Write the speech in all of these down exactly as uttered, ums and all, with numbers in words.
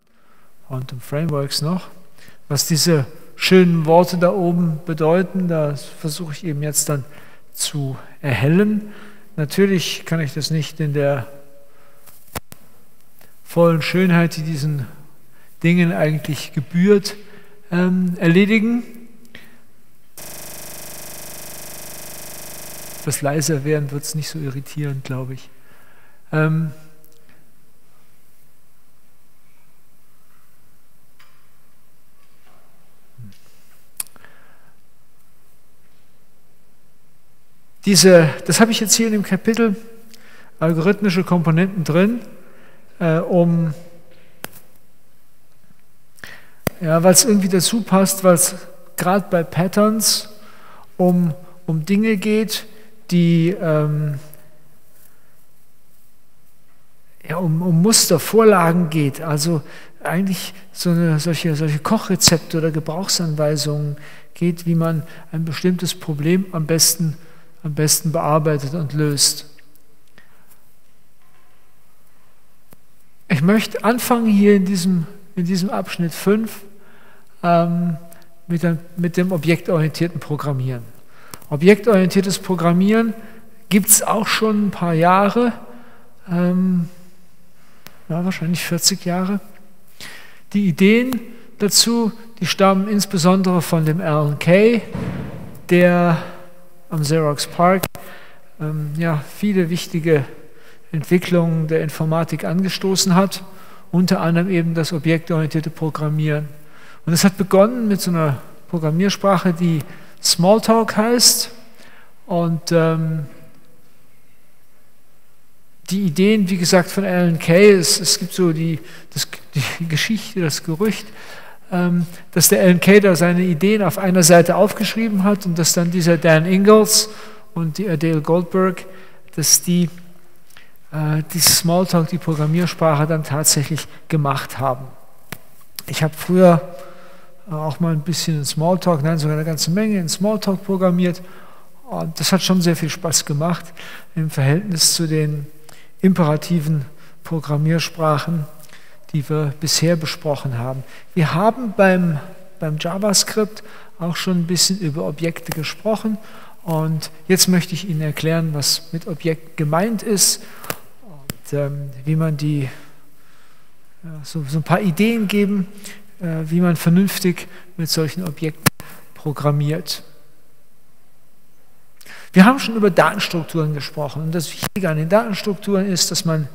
Quantum Frameworks noch. Was diese schönen Worte da oben bedeuten, das versuche ich eben jetzt dann zu erhellen. Natürlich kann ich das nicht in der vollen Schönheit, die diesen Dingen eigentlich gebührt, ähm, erledigen. Etwas leiser werden wird es nicht so irritierend, glaube ich. Ähm, Diese, das habe ich jetzt hier in dem Kapitel algorithmische Komponenten drin, äh, um, ja, weil es irgendwie dazu passt, weil es gerade bei Patterns um, um Dinge geht, die ähm, ja, um, um Muster, Vorlagen geht, also eigentlich so eine, solche, solche Kochrezepte oder Gebrauchsanweisungen geht, wie man ein bestimmtes Problem am besten am besten bearbeitet und löst. Ich möchte anfangen hier in diesem, in diesem Abschnitt fünf ähm, mit, dem, mit dem objektorientierten Programmieren. Objektorientiertes Programmieren gibt es auch schon ein paar Jahre, ähm, ja, wahrscheinlich vierzig Jahre. Die Ideen dazu, die stammen insbesondere von dem Alan Kay, der am Xerox PARC ähm, ja, viele wichtige Entwicklungen der Informatik angestoßen hat, unter anderem eben das objektorientierte Programmieren. Und es hat begonnen mit so einer Programmiersprache, die Smalltalk heißt. Und ähm, die Ideen, wie gesagt, von Alan Kay, es, es gibt so die, das, die Geschichte, das Gerücht, dass der Alan Kay da seine Ideen auf einer Seite aufgeschrieben hat und dass dann dieser Dan Ingalls und die Adele Goldberg, dass die äh, die Smalltalk, die Programmiersprache dann tatsächlich gemacht haben. Ich habe früher auch mal ein bisschen in Smalltalk, nein, sogar eine ganze Menge in Smalltalk programmiert und das hat schon sehr viel Spaß gemacht im Verhältnis zu den imperativen Programmiersprachen, die wir bisher besprochen haben. Wir haben beim, beim JavaScript auch schon ein bisschen über Objekte gesprochen und jetzt möchte ich Ihnen erklären, was mit Objekt gemeint ist und ähm, wie man die, ja, so, so ein paar Ideen geben, äh, wie man vernünftig mit solchen Objekten programmiert. Wir haben schon über Datenstrukturen gesprochen und das Wichtige an den Datenstrukturen ist, dass man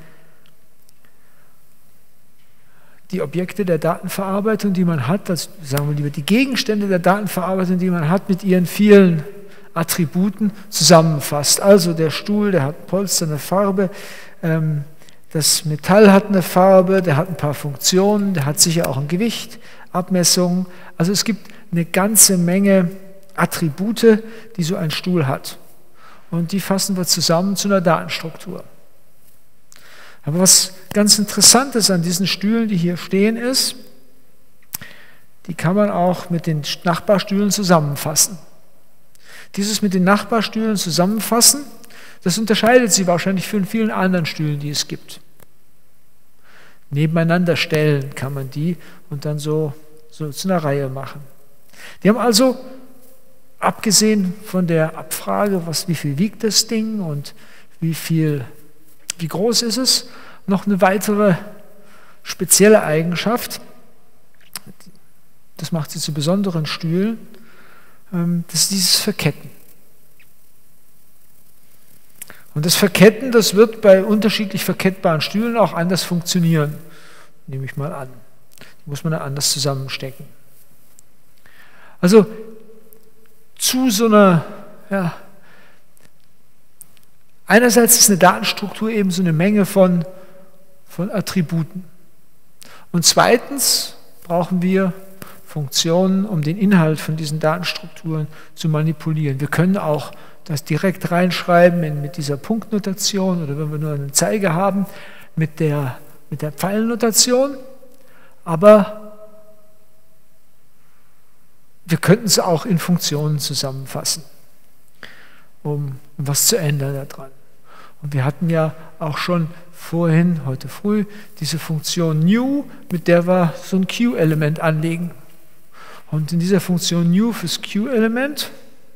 die Objekte der Datenverarbeitung, die man hat, also sagen wir lieber die Gegenstände der Datenverarbeitung, die man hat, mit ihren vielen Attributen zusammenfasst. Also der Stuhl, der hat ein Polster, eine Farbe, ähm, das Metall hat eine Farbe, der hat ein paar Funktionen, der hat sicher auch ein Gewicht, Abmessungen. Also es gibt eine ganze Menge Attribute, die so ein Stuhl hat. Und die fassen wir zusammen zu einer Datenstruktur. Aber was ganz Interessantes an diesen Stühlen, die hier stehen, ist, die kann man auch mit den Nachbarstühlen zusammenfassen. Dieses mit den Nachbarstühlen zusammenfassen, das unterscheidet sie wahrscheinlich von vielen anderen Stühlen, die es gibt. Nebeneinander stellen kann man die und dann so, so zu einer Reihe machen. Die haben also, abgesehen von der Abfrage, was, wie viel wiegt das Ding und wie viel Wie groß ist es? Noch eine weitere spezielle Eigenschaft, das macht sie zu besonderen Stühlen, das ist dieses Verketten. Und das Verketten, das wird bei unterschiedlich verkettbaren Stühlen auch anders funktionieren, nehme ich mal an. Die muss man dann anders zusammenstecken. Also zu so einer, ja, einerseits ist eine Datenstruktur eben so eine Menge von, von Attributen. Und zweitens brauchen wir Funktionen, um den Inhalt von diesen Datenstrukturen zu manipulieren. Wir können auch das direkt reinschreiben in, mit dieser Punktnotation oder wenn wir nur einen Zeiger haben, mit der, mit der Pfeilnotation. Aber wir könnten es auch in Funktionen zusammenfassen, um, um was zu ändern daran. Und wir hatten ja auch schon vorhin, heute früh, diese Funktion new, mit der wir so ein Q-Element anlegen. Und in dieser Funktion new fürs Q-Element,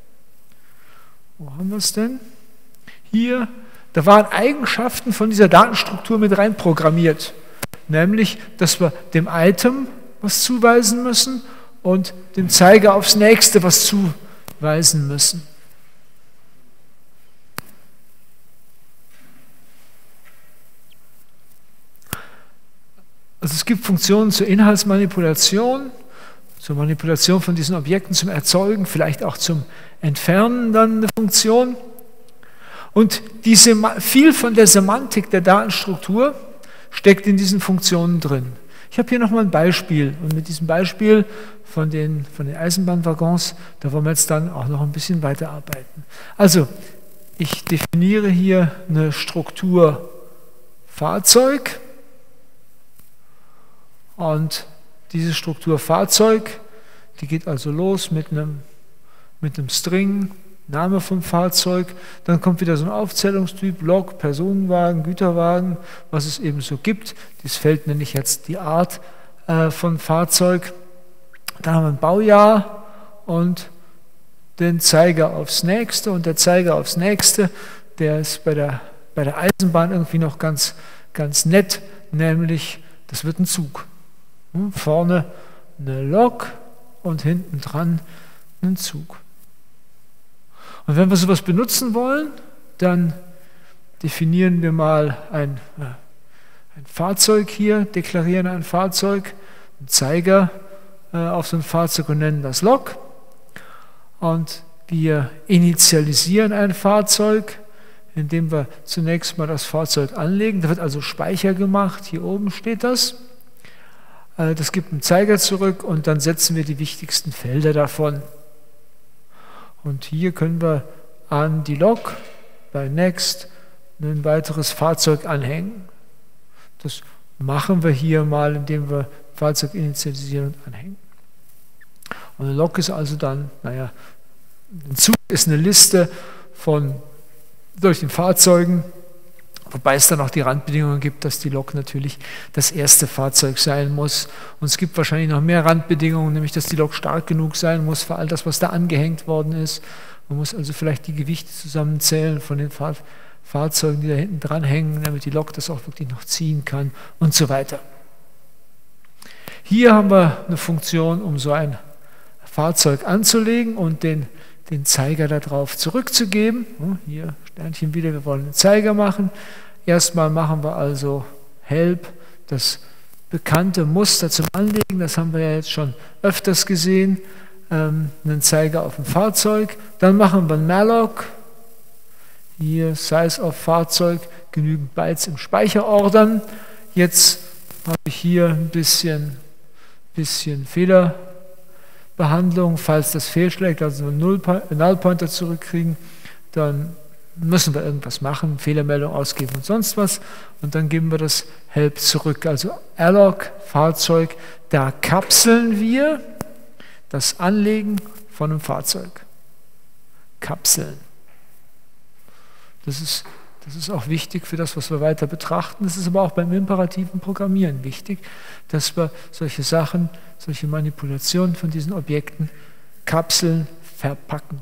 wo haben wir es denn? Hier, da waren Eigenschaften von dieser Datenstruktur mit rein programmiert. Nämlich, dass wir dem Item was zuweisen müssen und dem Zeiger aufs nächste was zuweisen müssen. Also es gibt Funktionen zur Inhaltsmanipulation, zur Manipulation von diesen Objekten, zum Erzeugen, vielleicht auch zum Entfernen dann eine Funktion. Und diese, viel von der Semantik der Datenstruktur steckt in diesen Funktionen drin. Ich habe hier nochmal ein Beispiel und mit diesem Beispiel von den, von den Eisenbahnwaggons, da wollen wir jetzt dann auch noch ein bisschen weiterarbeiten. Also, ich definiere hier eine Struktur Fahrzeug und diese Struktur Fahrzeug, die geht also los mit einem, mit einem String, Name vom Fahrzeug, dann kommt wieder so ein Aufzählungstyp, Lok, Personenwagen, Güterwagen, was es eben so gibt. Dieses Feld nenne ich jetzt die Art äh, von Fahrzeug. Dann haben wir ein Baujahr und den Zeiger aufs nächste und der Zeiger aufs nächste, der ist bei der, bei der Eisenbahn irgendwie noch ganz, ganz nett, nämlich das wird ein Zug. Hm, vorne eine Lok und hinten dran ein Zug. Und wenn wir sowas benutzen wollen, dann definieren wir mal ein, ein Fahrzeug hier, deklarieren ein Fahrzeug, einen Zeiger äh, auf so ein Fahrzeug und nennen das Lok. Und wir initialisieren ein Fahrzeug, indem wir zunächst mal das Fahrzeug anlegen. Da wird also Speicher gemacht, hier oben steht das. Äh, das gibt einen Zeiger zurück und dann setzen wir die wichtigsten Felder davon. Und hier können wir an die Lok bei Next ein weiteres Fahrzeug anhängen. Das machen wir hier mal, indem wir Fahrzeug initialisieren und anhängen. Und eine Lok ist also dann, naja, ein Zug ist eine Liste von solchen Fahrzeugen, wobei es dann auch die Randbedingungen gibt, dass die Lok natürlich das erste Fahrzeug sein muss. Und es gibt wahrscheinlich noch mehr Randbedingungen, nämlich dass die Lok stark genug sein muss für all das, was da angehängt worden ist. Man muss also vielleicht die Gewichte zusammenzählen von den Fahr Fahrzeugen, die da hinten dran hängen, damit die Lok das auch wirklich noch ziehen kann und so weiter. Hier haben wir eine Funktion, um so ein Fahrzeug anzulegen und den den Zeiger darauf zurückzugeben. Hier Sternchen wieder, wir wollen einen Zeiger machen. Erstmal machen wir also Help, das bekannte Muster zum Anlegen, das haben wir ja jetzt schon öfters gesehen, ähm, einen Zeiger auf dem Fahrzeug. Dann machen wir malloc, hier Size of Fahrzeug, genügend Bytes im Speicher ordern. Jetzt habe ich hier ein bisschen, bisschen Fehler. Behandlung, falls das fehlschlägt, also einen Null-Pointer zurückkriegen, dann müssen wir irgendwas machen, Fehlermeldung ausgeben und sonst was und dann geben wir das Help zurück. Also alloc, Fahrzeug, da kapseln wir das Anlegen von einem Fahrzeug. Kapseln. Das ist, das ist auch wichtig für das, was wir weiter betrachten. Das ist aber auch beim imperativen Programmieren wichtig, dass wir solche Sachen, solche Manipulationen von diesen Objekten kapseln, verpacken.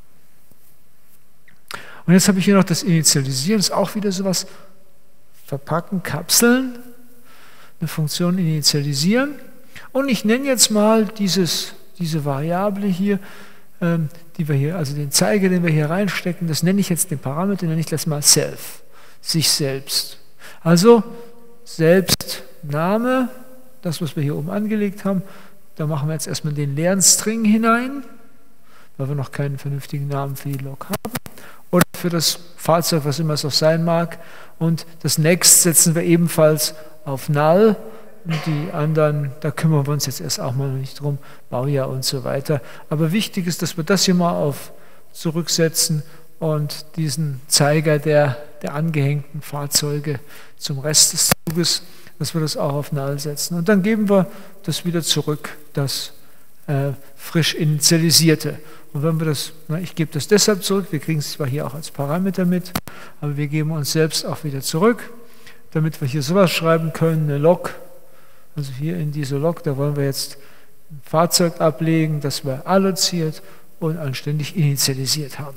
Und jetzt habe ich hier noch das Initialisieren, das ist auch wieder sowas, verpacken, kapseln, eine Funktion initialisieren. Und ich nenne jetzt mal dieses, diese Variable hier, ähm, die wir hier, also den Zeiger, den wir hier reinstecken, das nenne ich jetzt den Parameter, nenne ich das mal Self, sich selbst. Also Selbstname, das, was wir hier oben angelegt haben, da machen wir jetzt erstmal den leeren String hinein, weil wir noch keinen vernünftigen Namen für die Lok haben. Oder für das Fahrzeug, was immer es auch sein mag. Und das Next setzen wir ebenfalls auf Null. Und die anderen, da kümmern wir uns jetzt erst auch mal nicht drum, Baujahr und so weiter. Aber wichtig ist, dass wir das hier mal auf zurücksetzen und diesen Zeiger der, der angehängten Fahrzeuge zum Rest des Zuges, dass wir das auch auf Null setzen. Und dann geben wir das wieder zurück, das äh, frisch initialisierte. Und wenn wir das, na, ich gebe das deshalb zurück, wir kriegen es zwar hier auch als Parameter mit, aber wir geben uns selbst auch wieder zurück, damit wir hier sowas schreiben können, eine Log, also hier in diese Log, da wollen wir jetzt ein Fahrzeug ablegen, das wir alloziert und anständig initialisiert haben.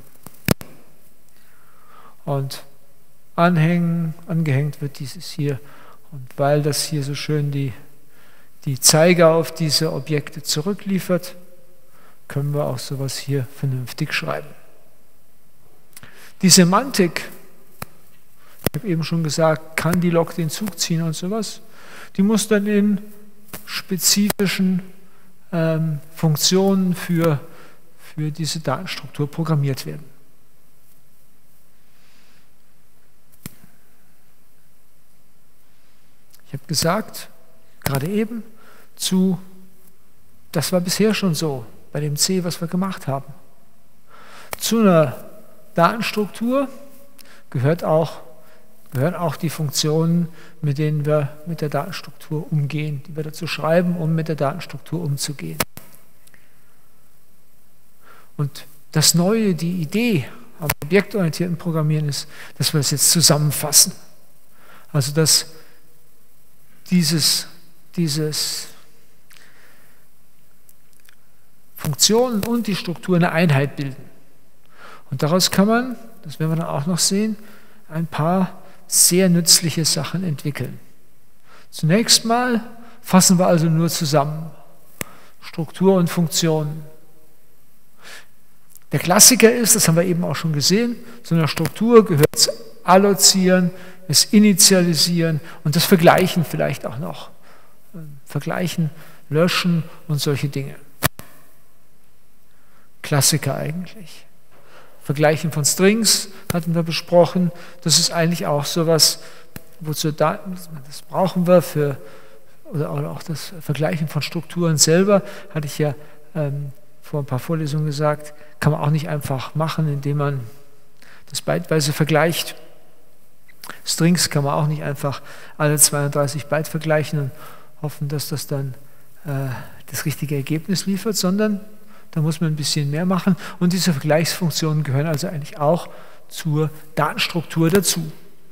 Und anhängen, angehängt wird dieses hier. Und weil das hier so schön die, die Zeiger auf diese Objekte zurückliefert, können wir auch sowas hier vernünftig schreiben. Die Semantik, ich habe eben schon gesagt, kann die Log den Zug ziehen und sowas, die muss dann in spezifischen ähm, Funktionen für, für diese Datenstruktur programmiert werden. Ich habe gesagt, gerade eben, zu, das war bisher schon so, bei dem C, was wir gemacht haben. Zu einer Datenstruktur gehört auch, gehören auch die Funktionen, mit denen wir mit der Datenstruktur umgehen, die wir dazu schreiben, um mit der Datenstruktur umzugehen. Und das Neue, die Idee am objektorientierten Programmieren ist, dass wir es jetzt zusammenfassen. Also dass dieses, dieses Funktionen und die Struktur eine Einheit bilden. Und daraus kann man, das werden wir dann auch noch sehen, ein paar sehr nützliche Sachen entwickeln. Zunächst mal fassen wir also nur zusammen Struktur und Funktionen. Der Klassiker ist, das haben wir eben auch schon gesehen, zu einer Struktur gehört das Allozieren, das Initialisieren und das Vergleichen vielleicht auch noch. Vergleichen, löschen und solche Dinge. Klassiker eigentlich. Vergleichen von Strings hatten wir besprochen. Das ist eigentlich auch sowas, wozu Daten, das brauchen wir für, oder auch das Vergleichen von Strukturen selber, hatte ich ja ähm, vor ein paar Vorlesungen gesagt, kann man auch nicht einfach machen, indem man das byteweise vergleicht. Strings kann man auch nicht einfach alle zweiunddreißig Byte vergleichen und hoffen, dass das dann äh, das richtige Ergebnis liefert, sondern da muss man ein bisschen mehr machen. Und diese Vergleichsfunktionen gehören also eigentlich auch zur Datenstruktur dazu.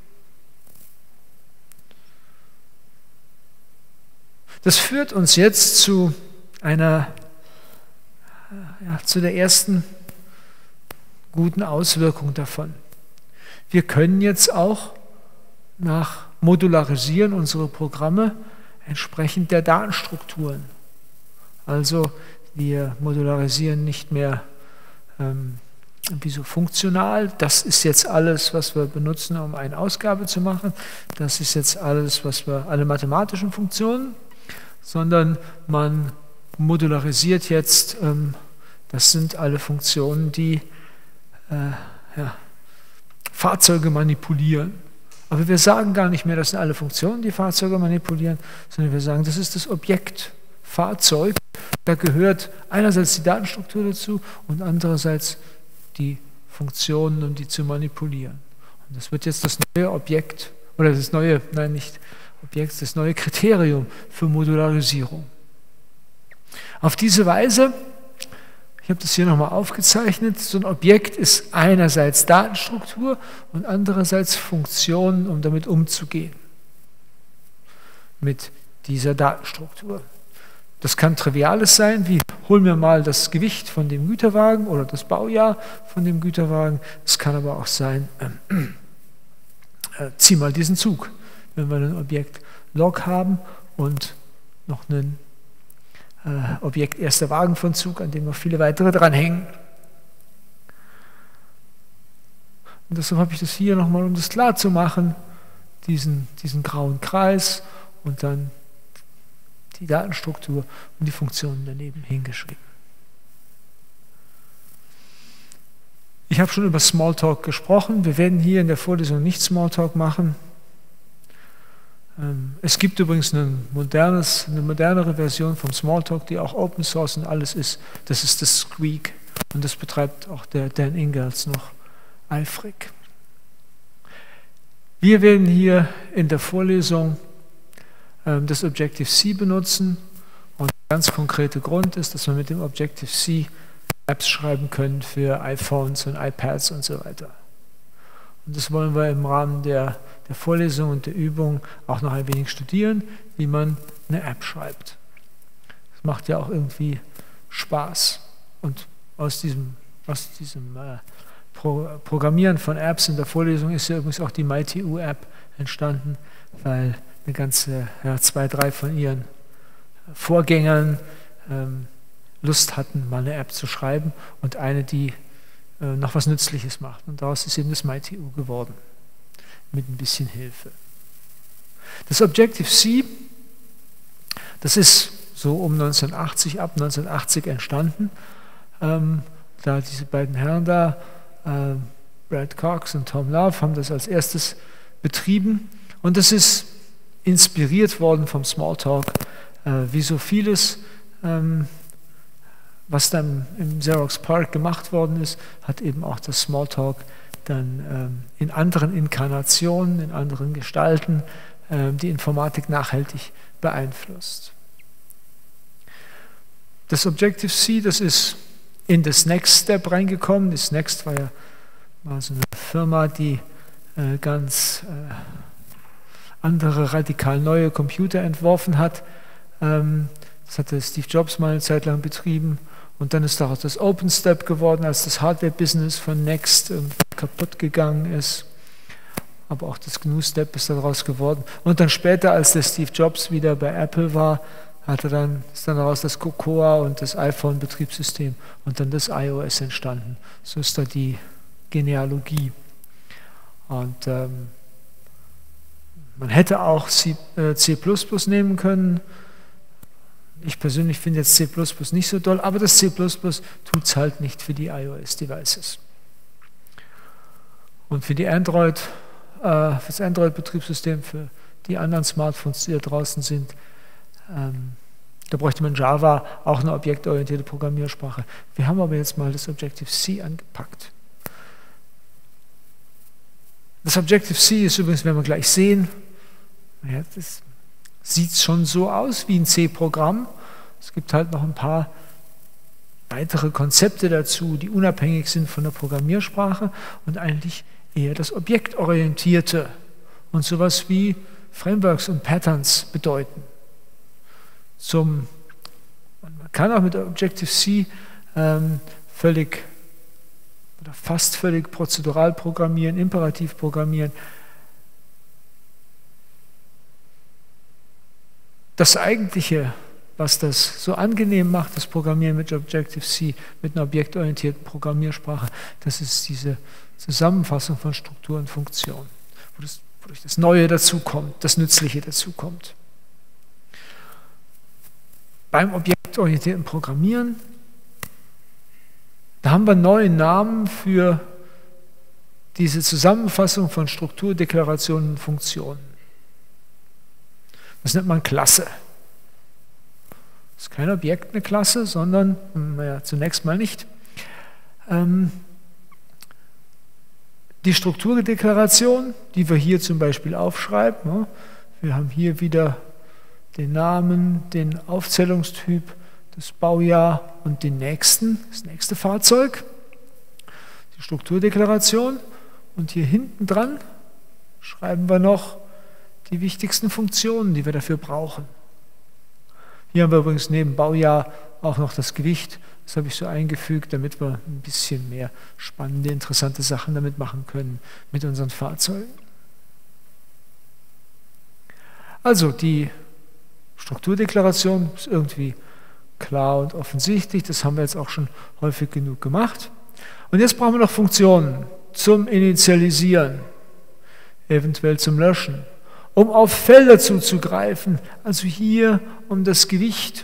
Das führt uns jetzt zu einer, ja, zu der ersten guten Auswirkung davon. Wir können jetzt auch nach Modularisieren unsere Programme entsprechend der Datenstrukturen. Also wir modularisieren nicht mehr ähm, wie so funktional. Das ist jetzt alles, was wir benutzen, um eine Ausgabe zu machen. Das ist jetzt alles, was wir, alle mathematischen Funktionen, sondern man modularisiert jetzt, ähm, das sind alle Funktionen, die äh, ja, Fahrzeuge manipulieren. Aber wir sagen gar nicht mehr, das sind alle Funktionen, die Fahrzeuge manipulieren, sondern wir sagen, das ist das Objekt Fahrzeug. Da gehört einerseits die Datenstruktur dazu und andererseits die Funktionen, um die zu manipulieren. Und das wird jetzt das neue Objekt, oder das neue, nein, nicht Objekt, das neue Kriterium für Modularisierung. Auf diese Weise, ich habe das hier nochmal aufgezeichnet, so ein Objekt ist einerseits Datenstruktur und andererseits Funktionen, um damit umzugehen. Mit dieser Datenstruktur. Das kann Triviales sein, wie hol mir mal das Gewicht von dem Güterwagen oder das Baujahr von dem Güterwagen. Es kann aber auch sein, äh, äh, zieh mal diesen Zug. Wenn wir ein Objekt Log haben und noch ein äh, Objekt erster Wagen von Zug, an dem noch viele weitere dranhängen. Und deshalb habe ich das hier nochmal, um das klar zu machen, diesen, diesen grauen Kreis und dann die Datenstruktur und die Funktionen daneben hingeschrieben. Ich habe schon über Smalltalk gesprochen. Wir werden hier in der Vorlesung nicht Smalltalk machen. Es gibt übrigens eine, modernes, eine modernere Version von Smalltalk, die auch Open Source und alles ist. Das ist das Squeak. Und das betreibt auch der Dan Ingalls noch eifrig. Wir werden hier in der Vorlesung das Objective-C benutzen und der ganz konkrete Grund ist, dass wir mit dem Objective-C Apps schreiben können für iPhones und iPads und so weiter. Und das wollen wir im Rahmen der, der Vorlesung und der Übung auch noch ein wenig studieren, wie man eine App schreibt. Das macht ja auch irgendwie Spaß. Und aus diesem, aus diesem äh, Pro Programmieren von Apps in der Vorlesung ist ja übrigens auch die MyTU-App entstanden, weil eine ganze, ja, zwei, drei von ihren Vorgängern ähm, Lust hatten, mal eine App zu schreiben und eine, die äh, noch was Nützliches macht. Und daraus ist eben das MyTU geworden, mit ein bisschen Hilfe. Das Objective-C, das ist so um neunzehnhundertachtzig, ab neunzehnhundertachtzig entstanden. Ähm, da diese beiden Herren da, äh, Brad Cox und Tom Love, haben das als erstes betrieben. Und das ist inspiriert worden vom Smalltalk, äh, wie so vieles, ähm, was dann im Xerox PARC gemacht worden ist, hat eben auch das Smalltalk dann ähm, in anderen Inkarnationen, in anderen Gestalten ähm, die Informatik nachhaltig beeinflusst. Das Objective-C, das ist in das Next Step reingekommen. Das Next war ja war so eine Firma, die äh, ganz äh, andere, radikal neue Computer entworfen hat. Ähm, das hatte Steve Jobs mal eine Zeit lang betrieben. Und dann ist daraus das OpenStep geworden, als das Hardware-Business von Next irgendwie kaputt gegangen ist. Aber auch das G N U-Step ist daraus geworden. Und dann später, als der Steve Jobs wieder bei Apple war, hatte dann, ist dann daraus das Cocoa und das iPhone-Betriebssystem und dann das iOS entstanden. So ist da die Genealogie. Und ähm, man hätte auch C, äh, C plus plus nehmen können. Ich persönlich finde jetzt C plus plus nicht so doll, aber das C plus plus tut es halt nicht für die iOS-Devices. Und für die Android, äh, für das Android-Betriebssystem, für die anderen Smartphones, die da draußen sind, ähm, da bräuchte man Java, auch eine objektorientierte Programmiersprache. Wir haben aber jetzt mal das Objective-C angepackt. Das Objective-C ist übrigens, werden wir gleich sehen, ja, das sieht schon so aus wie ein C-Programm. Es gibt halt noch ein paar weitere Konzepte dazu, die unabhängig sind von der Programmiersprache und eigentlich eher das Objektorientierte und sowas wie Frameworks und Patterns bedeuten. Zum, man kann auch mit Objective-C ähm, völlig oder fast völlig prozedural programmieren, imperativ programmieren. Das Eigentliche, was das so angenehm macht, das Programmieren mit Objective-C, mit einer objektorientierten Programmiersprache, das ist diese Zusammenfassung von Struktur und Funktion, wo das, wodurch das Neue dazukommt, das Nützliche dazukommt. Beim objektorientierten Programmieren, da haben wir neue Namen für diese Zusammenfassung von Struktur, Deklarationen und Funktionen. Das nennt man Klasse. Das ist kein Objekt, eine Klasse, sondern, naja, zunächst mal nicht. Ähm, die Strukturdeklaration, die wir hier zum Beispiel aufschreiben, ja, wir haben hier wieder den Namen, den Aufzählungstyp, das Baujahr und den nächsten, das nächste Fahrzeug, die Strukturdeklaration. Und hier hinten dran schreiben wir noch die wichtigsten Funktionen, die wir dafür brauchen. Hier haben wir übrigens neben Baujahr auch noch das Gewicht. Das habe ich so eingefügt, damit wir ein bisschen mehr spannende, interessante Sachen damit machen können mit unseren Fahrzeugen. Also die Strukturdeklaration ist irgendwie klar und offensichtlich. Das haben wir jetzt auch schon häufig genug gemacht. Und jetzt brauchen wir noch Funktionen zum Initialisieren, eventuell zum Löschen, um auf Felder zuzugreifen, also hier um das Gewicht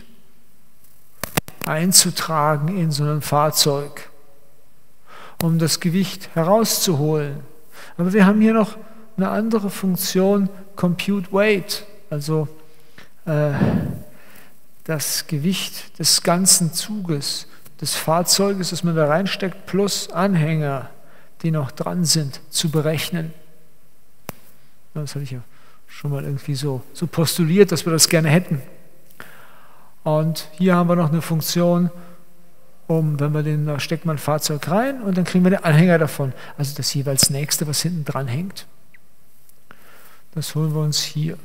einzutragen in so einem Fahrzeug, um das Gewicht herauszuholen. Aber wir haben hier noch eine andere Funktion, Compute Weight, also äh, das Gewicht des ganzen Zuges, des Fahrzeuges, das man da reinsteckt, plus Anhänger, die noch dran sind, zu berechnen. Das hatte ich ja schon mal irgendwie so, so postuliert, dass wir das gerne hätten. Und hier haben wir noch eine Funktion, um, wenn wir den, da stecken wir ein Fahrzeug rein und dann kriegen wir den Anhänger davon, also das jeweils nächste, was hinten dran hängt. Das holen wir uns hier.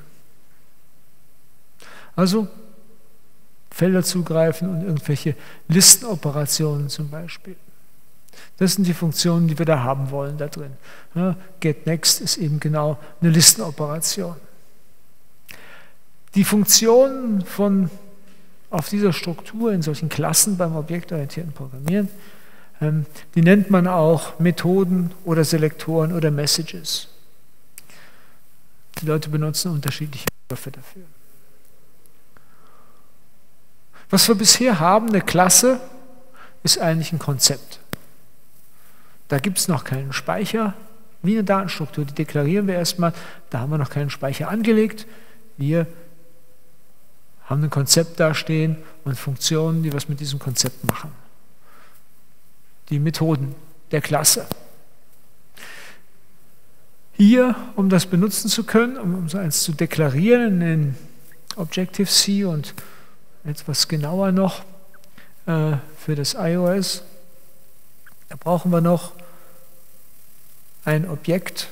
Also Felder zugreifen und irgendwelche Listenoperationen zum Beispiel. Das sind die Funktionen, die wir da haben wollen da drin. Ja, getNext ist eben genau eine Listenoperation. Die Funktionen von auf dieser Struktur in solchen Klassen beim objektorientierten Programmieren, ähm, die nennt man auch Methoden oder Selektoren oder Messages. Die Leute benutzen unterschiedliche Begriffe dafür. Was wir bisher haben, eine Klasse, ist eigentlich ein Konzept. Da gibt es noch keinen Speicher, wie eine Datenstruktur, die deklarieren wir erstmal, da haben wir noch keinen Speicher angelegt. Wir haben ein Konzept dastehen und Funktionen, die was mit diesem Konzept machen. Die Methoden der Klasse. Hier, um das benutzen zu können, um so eins zu deklarieren in Objective-C und etwas genauer noch äh, für das iOS, da brauchen wir noch ein Objekt,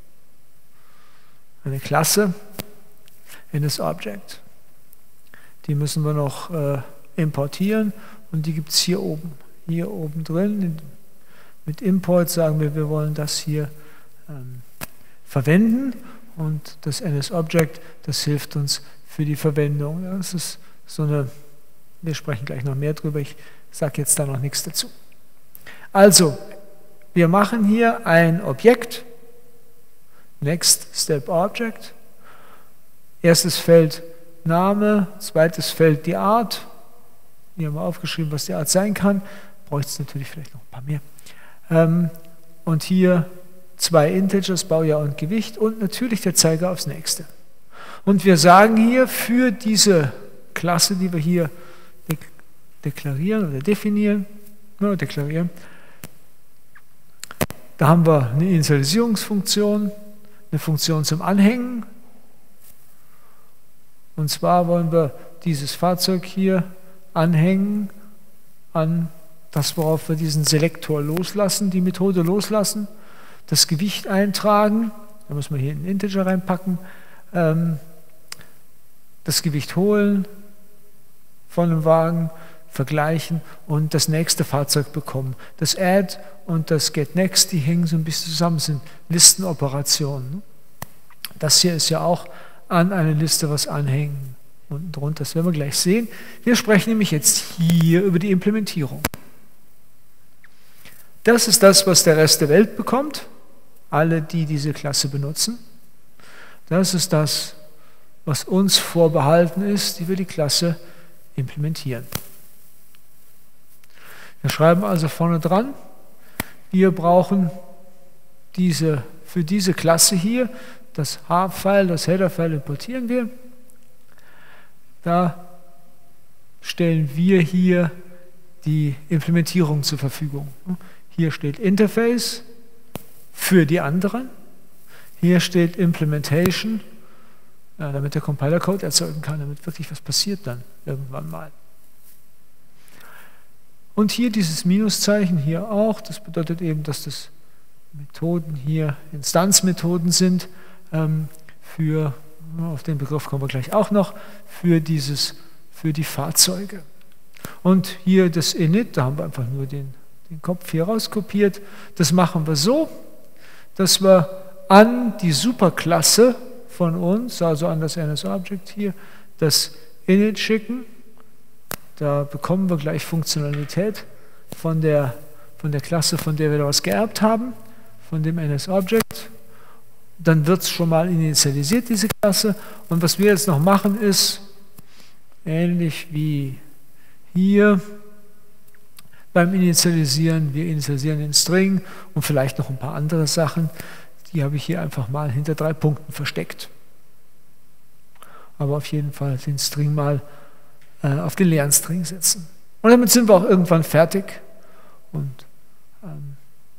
eine Klasse, NSObject. Die müssen wir noch äh, importieren und die gibt es hier oben. Hier oben drin, mit Import sagen wir, wir wollen das hier ähm, verwenden und das NSObject, das hilft uns für die Verwendung. Ja, das ist so eine, wir sprechen gleich noch mehr drüber, ich sage jetzt da noch nichts dazu. Also, wir machen hier ein Objekt, Next Step Object, erstes Feld Name, zweites Feld die Art, hier haben wir aufgeschrieben, was die Art sein kann, bräuchte es natürlich vielleicht noch ein paar mehr. Ähm, und hier zwei Integers, Baujahr und Gewicht und natürlich der Zeiger aufs nächste. Und wir sagen hier für diese Klasse, die wir hier dek deklarieren oder definieren, ja, deklarieren, da haben wir eine Initialisierungsfunktion, eine Funktion zum Anhängen. Und zwar wollen wir dieses Fahrzeug hier anhängen an das, worauf wir diesen Selektor loslassen, die Methode loslassen, das Gewicht eintragen, da müssen wir hier einen Integer reinpacken, ähm, das Gewicht holen von dem Wagen, vergleichen und das nächste Fahrzeug bekommen. Das Add und das getNext, die hängen so ein bisschen zusammen, sind Listenoperationen. Das hier ist ja auch an eine Liste was anhängen unten drunter, das werden wir gleich sehen. Wir sprechen nämlich jetzt hier über die Implementierung. Das ist das, was der Rest der Welt bekommt, alle, die diese Klasse benutzen. Das ist das, was uns vorbehalten ist, die wir die Klasse implementieren. Wir schreiben also vorne dran, wir brauchen diese, für diese Klasse hier, das H-File, das Header-File importieren wir. Da stellen wir hier die Implementierung zur Verfügung. Hier steht Interface für die anderen. Hier steht Implementation, ja, damit der Compiler Code erzeugen kann, damit wirklich was passiert dann irgendwann mal. Und hier dieses Minuszeichen hier auch, das bedeutet eben, dass das Methoden hier Instanzmethoden sind ähm, für, auf den Begriff kommen wir gleich auch noch, für, dieses, für die Fahrzeuge. Und hier das Init, da haben wir einfach nur den, den Kopf hier rauskopiert. Das machen wir so, dass wir an die Superklasse von uns, also an das NSObject hier, das Init schicken. Da bekommen wir gleich Funktionalität von der, von der Klasse, von der wir da was geerbt haben, von dem NSObject. Dann wird es schon mal initialisiert, diese Klasse. Und was wir jetzt noch machen ist, ähnlich wie hier beim Initialisieren, wir initialisieren den String und vielleicht noch ein paar andere Sachen, die habe ich hier einfach mal hinter drei Punkten versteckt. Aber auf jeden Fall den String mal auf den leeren String setzen. Und damit sind wir auch irgendwann fertig. Und ähm,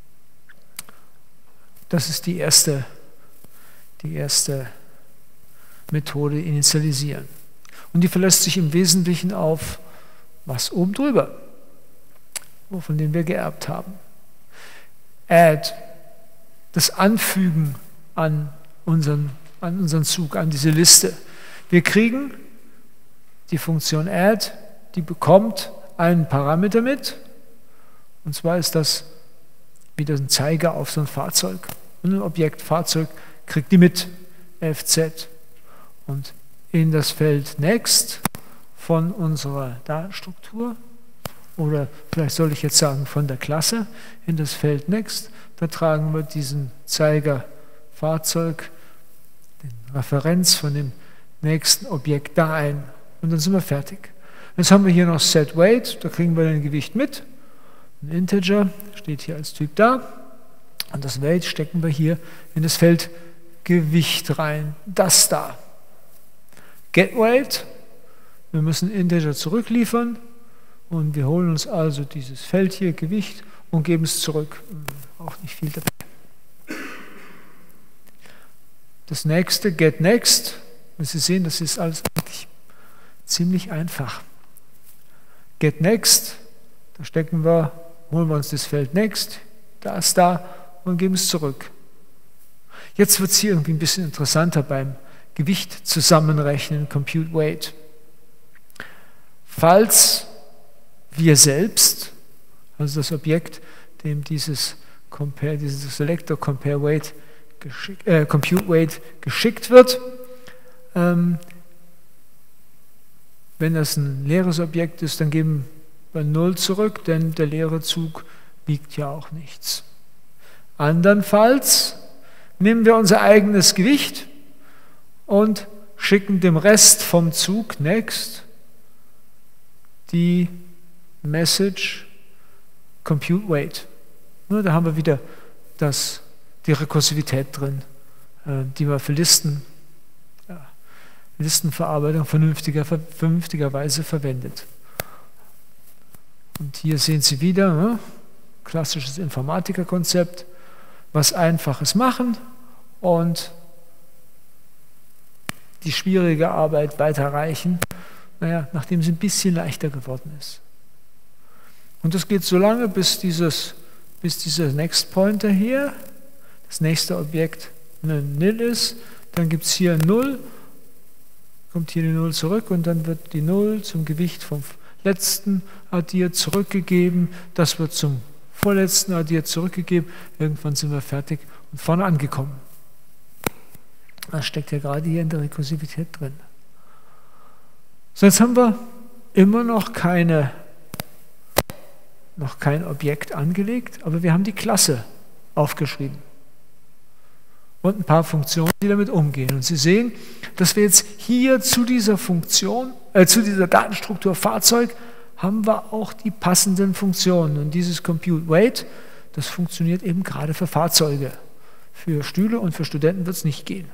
das ist die erste, die erste Methode, initialisieren. Und die verlässt sich im Wesentlichen auf was oben drüber. von denen wir geerbt haben. Add, das Anfügen an unseren, an unseren Zug, an diese Liste. Wir kriegen die Funktion add, die bekommt einen Parameter mit, und zwar ist das wieder ein Zeiger auf so ein Fahrzeug. Und ein Objekt Fahrzeug kriegt die mit, F Z. Und in das Feld Next von unserer Datenstruktur, oder vielleicht soll ich jetzt sagen von der Klasse, in das Feld Next, da tragen wir diesen Zeiger Fahrzeug, die Referenz von dem nächsten Objekt da ein. Und dann sind wir fertig. Jetzt haben wir hier noch setWeight, da kriegen wir ein Gewicht mit. Ein Integer steht hier als Typ da. Und das Weight stecken wir hier in das Feld Gewicht rein. Das da. GetWeight, wir müssen Integer zurückliefern. Und wir holen uns also dieses Feld hier, Gewicht, und geben es zurück. Auch nicht viel dabei. Das nächste, GetNext. Und Sie sehen, das ist alles eigentlich ziemlich einfach. GetNext, da stecken wir, holen wir uns das Feld Next, das da, und geben es zurück. Jetzt wird es hier irgendwie ein bisschen interessanter beim Gewicht zusammenrechnen, Compute Weight. Falls wir selbst, also das Objekt, dem dieses Compare, dieses Selector Compare Weight, geschick, äh, Compute Weight geschickt wird, ähm, wenn das ein leeres Objekt ist, dann geben wir null zurück, denn der leere Zug wiegt ja auch nichts. Andernfalls nehmen wir unser eigenes Gewicht und schicken dem Rest vom Zug Next die Message Compute Weight. Da haben wir wieder das, die Rekursivität drin, die wir für Listen, ja, Listenverarbeitung vernünftiger, vernünftigerweise verwendet. Und hier sehen Sie wieder, ne, klassisches Informatikerkonzept, was Einfaches machen und die schwierige Arbeit weiterreichen, naja, nachdem sie ein bisschen leichter geworden ist. Und das geht so lange, bis, dieses, bis dieser Next Pointer hier, das nächste Objekt, eine Nil ist, dann gibt es hier null, kommt hier die null zurück und dann wird die null zum Gewicht vom letzten addiert, zurückgegeben, das wird zum vorletzten addiert, zurückgegeben, irgendwann sind wir fertig und vorne angekommen. Das steckt ja gerade hier in der Rekursivität drin. So, jetzt haben wir immer noch keine, noch kein Objekt angelegt, aber wir haben die Klasse aufgeschrieben. Und ein paar Funktionen, die damit umgehen. Und Sie sehen, dass wir jetzt hier zu dieser Funktion, äh, zu dieser Datenstruktur Fahrzeug, haben wir auch die passenden Funktionen. Und dieses Compute Weight, das funktioniert eben gerade für Fahrzeuge. Für Stühle und für Studenten wird es nicht gehen.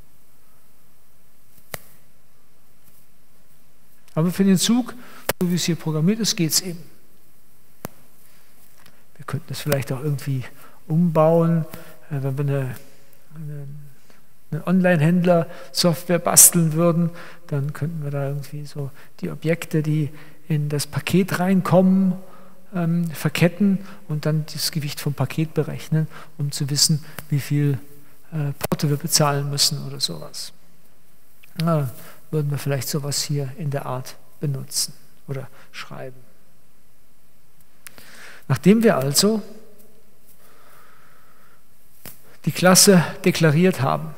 Aber für den Zug, so wie es hier programmiert ist, geht es eben. Wir könnten das vielleicht auch irgendwie umbauen, wenn wir eine, eine, eine Online-Händler-Software basteln würden, dann könnten wir da irgendwie so die Objekte, die in das Paket reinkommen, ähm, verketten und dann das Gewicht vom Paket berechnen, um zu wissen, wie viel äh, Porto wir bezahlen müssen oder sowas. Ja, würden wir vielleicht sowas hier in der Art benutzen oder schreiben. Nachdem wir also die Klasse deklariert haben,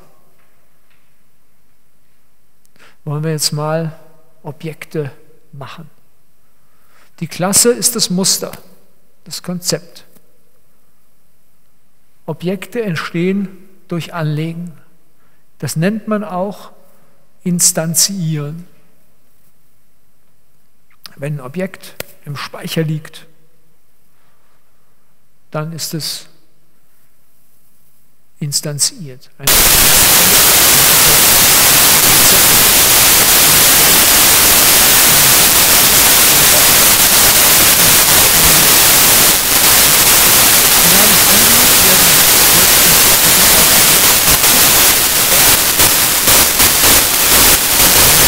wollen wir jetzt mal Objekte machen. Die Klasse ist das Muster, das Konzept. Objekte entstehen durch Anlegen. Das nennt man auch Instanzieren. Wenn ein Objekt im Speicher liegt, dann ist es instanziert. Ein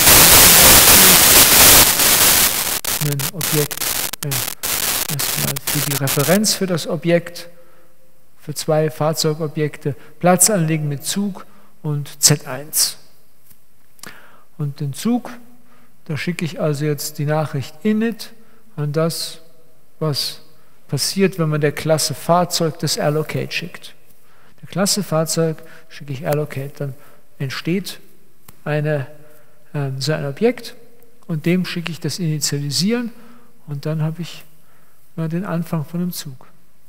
Objekt äh, erstmal hier die Referenz für das Objekt, für zwei Fahrzeugobjekte, Platz anlegen mit Zug und Z eins. Und den Zug, da schicke ich also jetzt die Nachricht init an das, was passiert, wenn man der Klasse Fahrzeug das allocate schickt. Der Klasse Fahrzeug schicke ich allocate, dann entsteht eine, äh, so ein Objekt und dem schicke ich das Initialisieren und dann habe ich äh, den Anfang von einem Zug.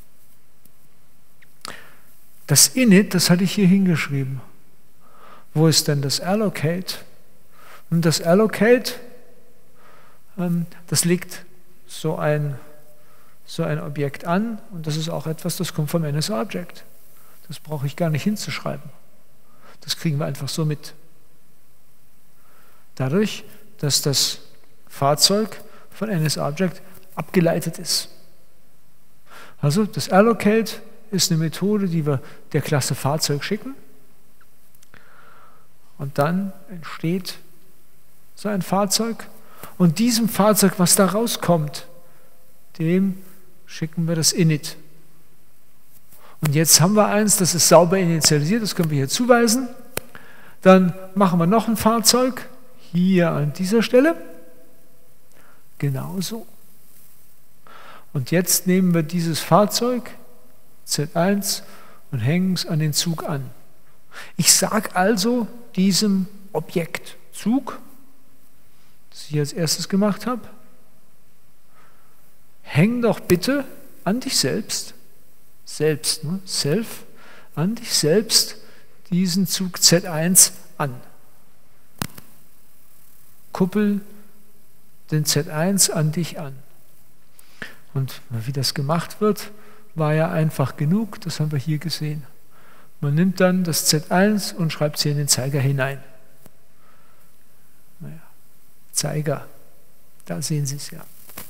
Das init, das hatte ich hier hingeschrieben. Wo ist denn das allocate? Und das allocate, ähm, das legt so ein, so ein Objekt an und das ist auch etwas, das kommt vom N S Object. Das brauche ich gar nicht hinzuschreiben. Das kriegen wir einfach so mit. Dadurch, dass das Fahrzeug von N S Object abgeleitet ist. Also das allocate ist eine Methode, die wir der Klasse Fahrzeug schicken und dann entsteht so ein Fahrzeug und diesem Fahrzeug, was da rauskommt, dem schicken wir das init. Und jetzt haben wir eins, das ist sauber initialisiert, das können wir hier zuweisen. Dann machen wir noch ein Fahrzeug, hier an dieser Stelle, genauso. Und jetzt nehmen wir dieses Fahrzeug, Z eins, und hängen es an den Zug an. Ich sage also diesem Objekt Zug, das ich als erstes gemacht habe, häng doch bitte an dich selbst, selbst, ne? Self, an dich selbst diesen Zug Z eins an. Kuppel den Z eins an dich an. Und wie das gemacht wird, war ja einfach genug, das haben wir hier gesehen. Man nimmt dann das Z eins und schreibt es hier in den Zeiger hinein. Naja, Zeiger, da sehen Sie es ja.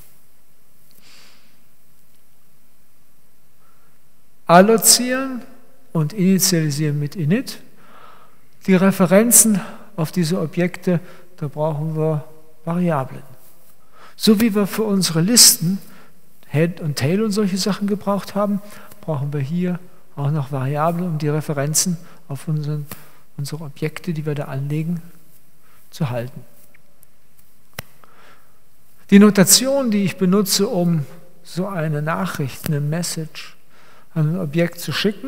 Allozieren und initialisieren mit init. Die Referenzen auf diese Objekte, da brauchen wir Variablen. So wie wir für unsere Listen Head und Tail und solche Sachen gebraucht haben, brauchen wir hier auch noch Variablen, um die Referenzen auf unseren, unsere Objekte, die wir da anlegen, zu halten. Die Notation, die ich benutze, um so eine Nachricht, eine Message an ein Objekt zu schicken,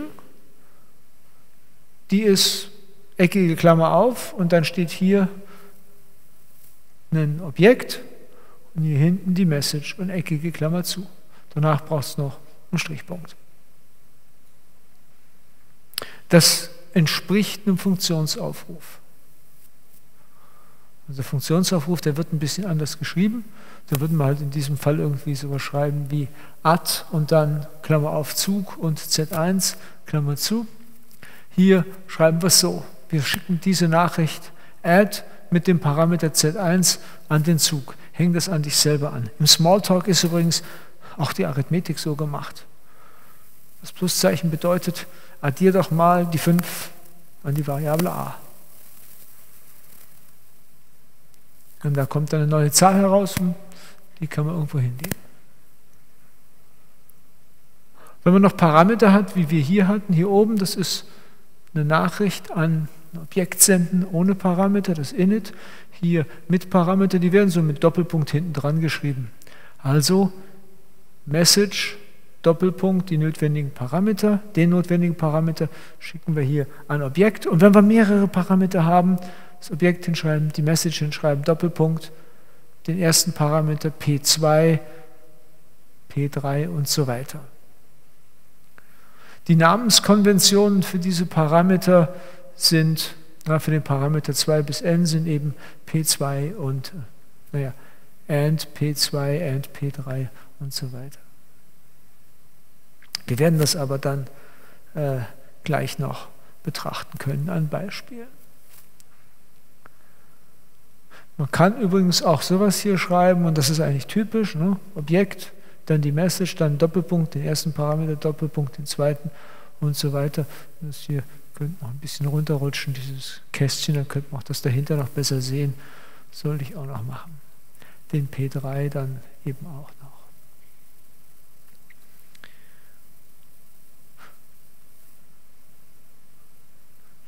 die ist eckige Klammer auf und dann steht hier ein Objekt und hier hinten die Message und eckige Klammer zu. Danach braucht es noch einen Strichpunkt. Das entspricht einem Funktionsaufruf. Also der Funktionsaufruf, der wird ein bisschen anders geschrieben. Da würden wir halt in diesem Fall irgendwie sowas schreiben wie add und dann Klammer auf Zug und Z eins, Klammer zu. Hier schreiben wir es so. Wir schicken diese Nachricht add mit dem Parameter Z eins an den Zug. Häng das an dich selber an. Im Smalltalk ist übrigens auch die Arithmetik so gemacht. Das Pluszeichen bedeutet, addier doch mal die fünf an die Variable a. Und da kommt dann eine neue Zahl heraus und die kann man irgendwo hinlegen. Wenn man noch Parameter hat, wie wir hier hatten, hier oben, das ist eine Nachricht an ein Objekt senden ohne Parameter, das init. Hier mit Parameter, die werden so mit Doppelpunkt hinten dran geschrieben. Also Message, Doppelpunkt, die notwendigen Parameter, den notwendigen Parameter schicken wir hier an Objekt. Und wenn wir mehrere Parameter haben, das Objekt hinschreiben, die Message hinschreiben, Doppelpunkt, den ersten Parameter P zwei, P drei und so weiter. Die Namenskonventionen für diese Parameter sind, na, für den Parameter zwei bis n sind eben P zwei und, naja, and P zwei, and P drei und so weiter. Wir werden das aber dann äh, gleich noch betrachten können an Beispielen. Man kann übrigens auch sowas hier schreiben, und das ist eigentlich typisch, ne? Objekt, dann die Message, dann Doppelpunkt, den ersten Parameter, Doppelpunkt, den zweiten und so weiter. Das hier könnte noch ein bisschen runterrutschen, dieses Kästchen, dann könnte man auch das dahinter noch besser sehen. Das sollte ich auch noch machen. Den P drei dann eben auch noch.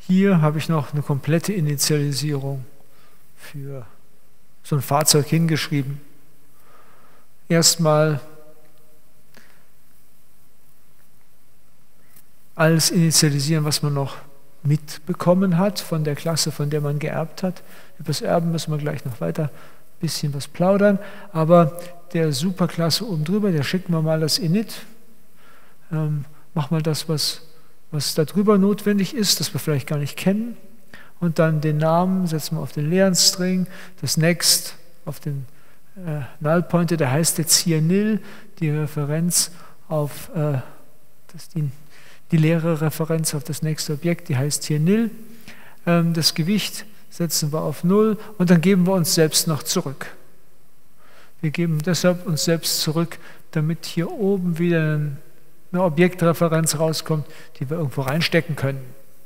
Hier habe ich noch eine komplette Initialisierung für so ein Fahrzeug hingeschrieben. Erstmal alles initialisieren, was man noch mitbekommen hat von der Klasse, von der man geerbt hat. Über das Erben müssen wir gleich noch weiter ein bisschen was plaudern. Aber der Superklasse oben drüber, der schicken wir mal das Init. Ähm, mach mal das, was, was da drüber notwendig ist, das wir vielleicht gar nicht kennen. Und dann den Namen setzen wir auf den leeren String, das Next auf den äh, Null Pointer, der heißt jetzt hier nil, die Referenz auf äh, das, die, die leere Referenz auf das nächste Objekt, die heißt hier nil. Ähm, das Gewicht setzen wir auf null und dann geben wir uns selbst noch zurück. Wir geben deshalb uns selbst zurück, damit hier oben wieder ein eine Objektreferenz rauskommt, die wir irgendwo reinstecken können.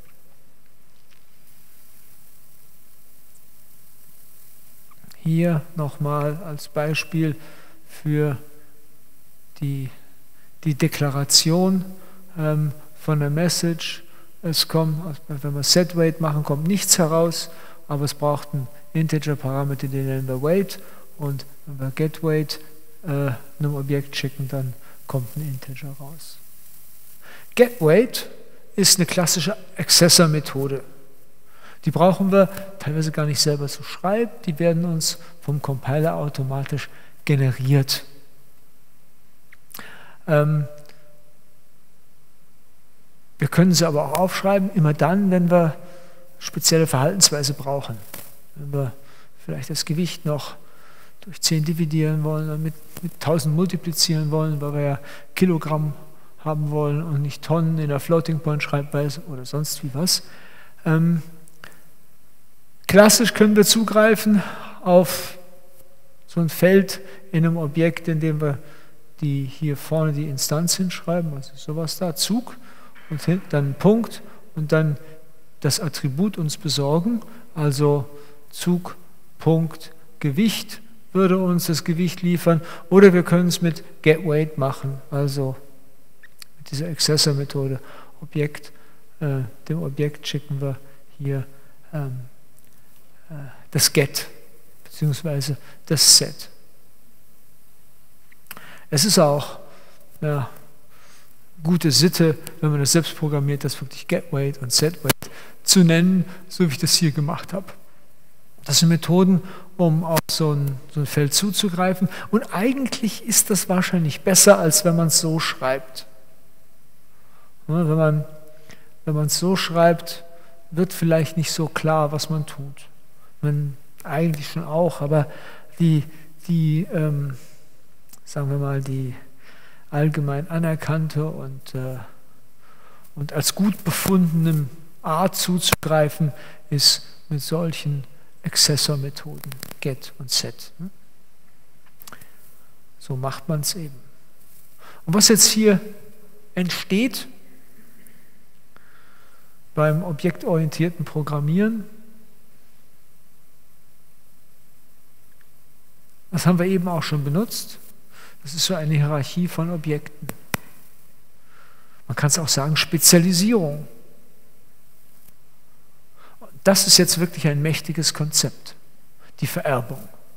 Hier nochmal als Beispiel für die, die Deklaration ähm, von der Message. Es kommt, wenn wir setWeight machen, kommt nichts heraus, aber es braucht einen Integer-Parameter, den nennen wir Weight, und wenn wir getWeight äh, einem Objekt schicken, dann kommt ein Integer raus. getWeight ist eine klassische Accessor-Methode. Die brauchen wir teilweise gar nicht selber zu schreiben, die werden uns vom Compiler automatisch generiert. Ähm, wir können sie aber auch aufschreiben, immer dann, wenn wir spezielle Verhaltensweise brauchen. Wenn wir vielleicht das Gewicht noch durch zehn dividieren wollen und mit, mit tausend multiplizieren wollen, weil wir ja Kilogramm haben wollen und nicht Tonnen in der Floating-Point-Schreibweise oder sonst wie was. Ähm, klassisch können wir zugreifen auf so ein Feld in einem Objekt, in dem wir die hier vorne die Instanz hinschreiben, also sowas da, Zug, und dann einen Punkt und dann das Attribut uns besorgen, also Zug, Punkt, Gewicht, würde uns das Gewicht liefern, oder wir können es mit getWeight machen, also mit dieser Accessor-Methode. Objekt, äh, dem Objekt schicken wir hier ähm, äh, das Get, beziehungsweise das Set. Es ist auch ja, gute Sitte, wenn man das selbst programmiert, das wirklich getWeight und setWeight zu nennen, so wie ich das hier gemacht habe. Das sind Methoden, um auf so ein, so ein Feld zuzugreifen. Und eigentlich ist das wahrscheinlich besser, als wenn man es so schreibt. Ja, wenn man wenn man es so schreibt, wird vielleicht nicht so klar, was man tut. Man, eigentlich schon auch, aber die, die ähm, sagen wir mal, die allgemein anerkannte und, äh, und als gut befundene Art zuzugreifen, ist mit solchen Accessor-Methoden, Get und Set. So macht man es eben. Und was jetzt hier entsteht beim objektorientierten Programmieren, das haben wir eben auch schon benutzt, das ist so eine Hierarchie von Objekten. Man kann es auch sagen, Spezialisierung. Das ist jetzt wirklich ein mächtiges Konzept, die Vererbung.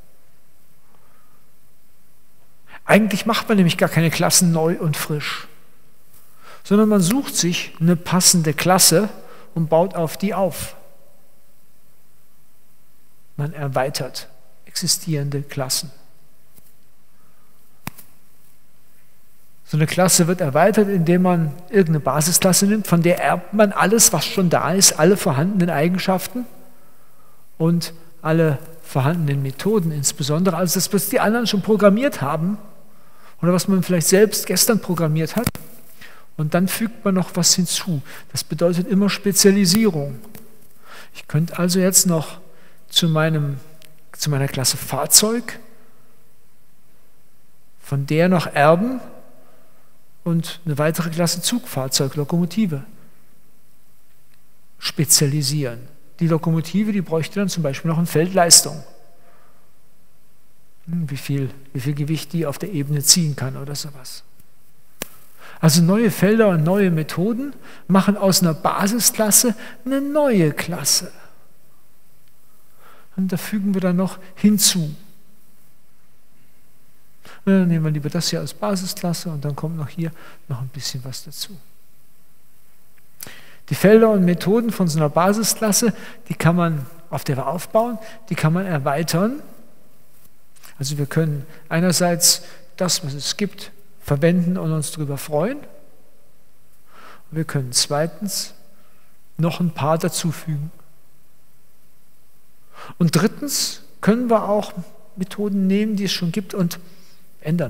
Eigentlich macht man nämlich gar keine Klassen neu und frisch, sondern man sucht sich eine passende Klasse und baut auf die auf. Man erweitert existierende Klassen. So eine Klasse wird erweitert, indem man irgendeine Basisklasse nimmt, von der erbt man alles, was schon da ist, alle vorhandenen Eigenschaften und alle vorhandenen Methoden insbesondere, also das, was die anderen schon programmiert haben oder was man vielleicht selbst gestern programmiert hat. Und dann fügt man noch was hinzu. Das bedeutet immer Spezialisierung. Ich könnte also jetzt noch zu, meinem, zu meiner Klasse Fahrzeug von der noch erben und eine weitere Klasse Zugfahrzeug, Lokomotive, spezialisieren. Die Lokomotive, die bräuchte dann zum Beispiel noch ein Feld Leistung. Wie viel, wie viel Gewicht die auf der Ebene ziehen kann oder sowas. Also neue Felder und neue Methoden machen aus einer Basisklasse eine neue Klasse. Und da fügen wir dann noch hinzu. Und dann nehmen wir lieber das hier als Basisklasse und dann kommt noch hier noch ein bisschen was dazu. Die Felder und Methoden von so einer Basisklasse, die kann man, auf der wir aufbauen, die kann man erweitern. Also wir können einerseits das, was es gibt, verwenden und uns darüber freuen. Und wir können zweitens noch ein paar dazufügen. Und drittens können wir auch Methoden nehmen, die es schon gibt, und ändern.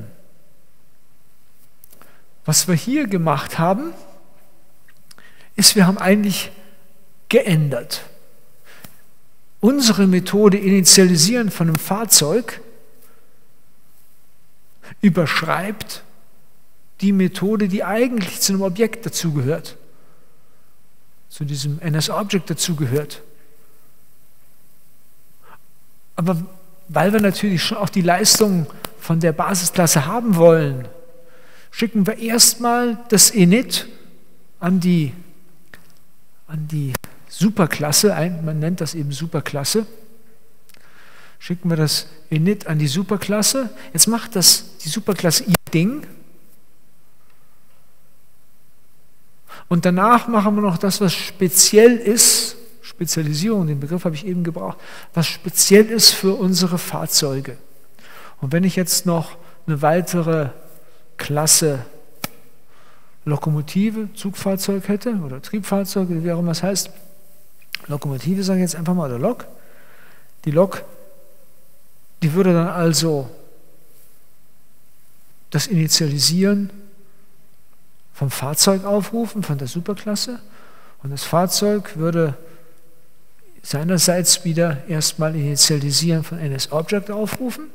Was wir hier gemacht haben, ist, wir haben eigentlich geändert. Unsere Methode Initialisieren von einem Fahrzeug überschreibt die Methode, die eigentlich zu einem Objekt dazugehört, zu diesem N S-Object dazugehört. Aber weil wir natürlich schon auch die Leistung von der Basisklasse haben wollen, schicken wir erstmal das Init an die, an die Superklasse, man nennt das eben Superklasse, schicken wir das Init an die Superklasse. Jetzt macht das die Superklasse ihr Ding. Und danach machen wir noch das, was speziell ist, Spezialisierung, den Begriff habe ich eben gebraucht, was speziell ist für unsere Fahrzeuge. Und wenn ich jetzt noch eine weitere Klasse Lokomotive, Zugfahrzeug hätte oder Triebfahrzeug, wie auch immer es heißt, Lokomotive sage ich jetzt einfach mal, oder Lok, die Lok, die würde dann also das Initialisieren vom Fahrzeug aufrufen, von der Superklasse, und das Fahrzeug würde seinerseits wieder erstmal Initialisieren von N S-Object aufrufen.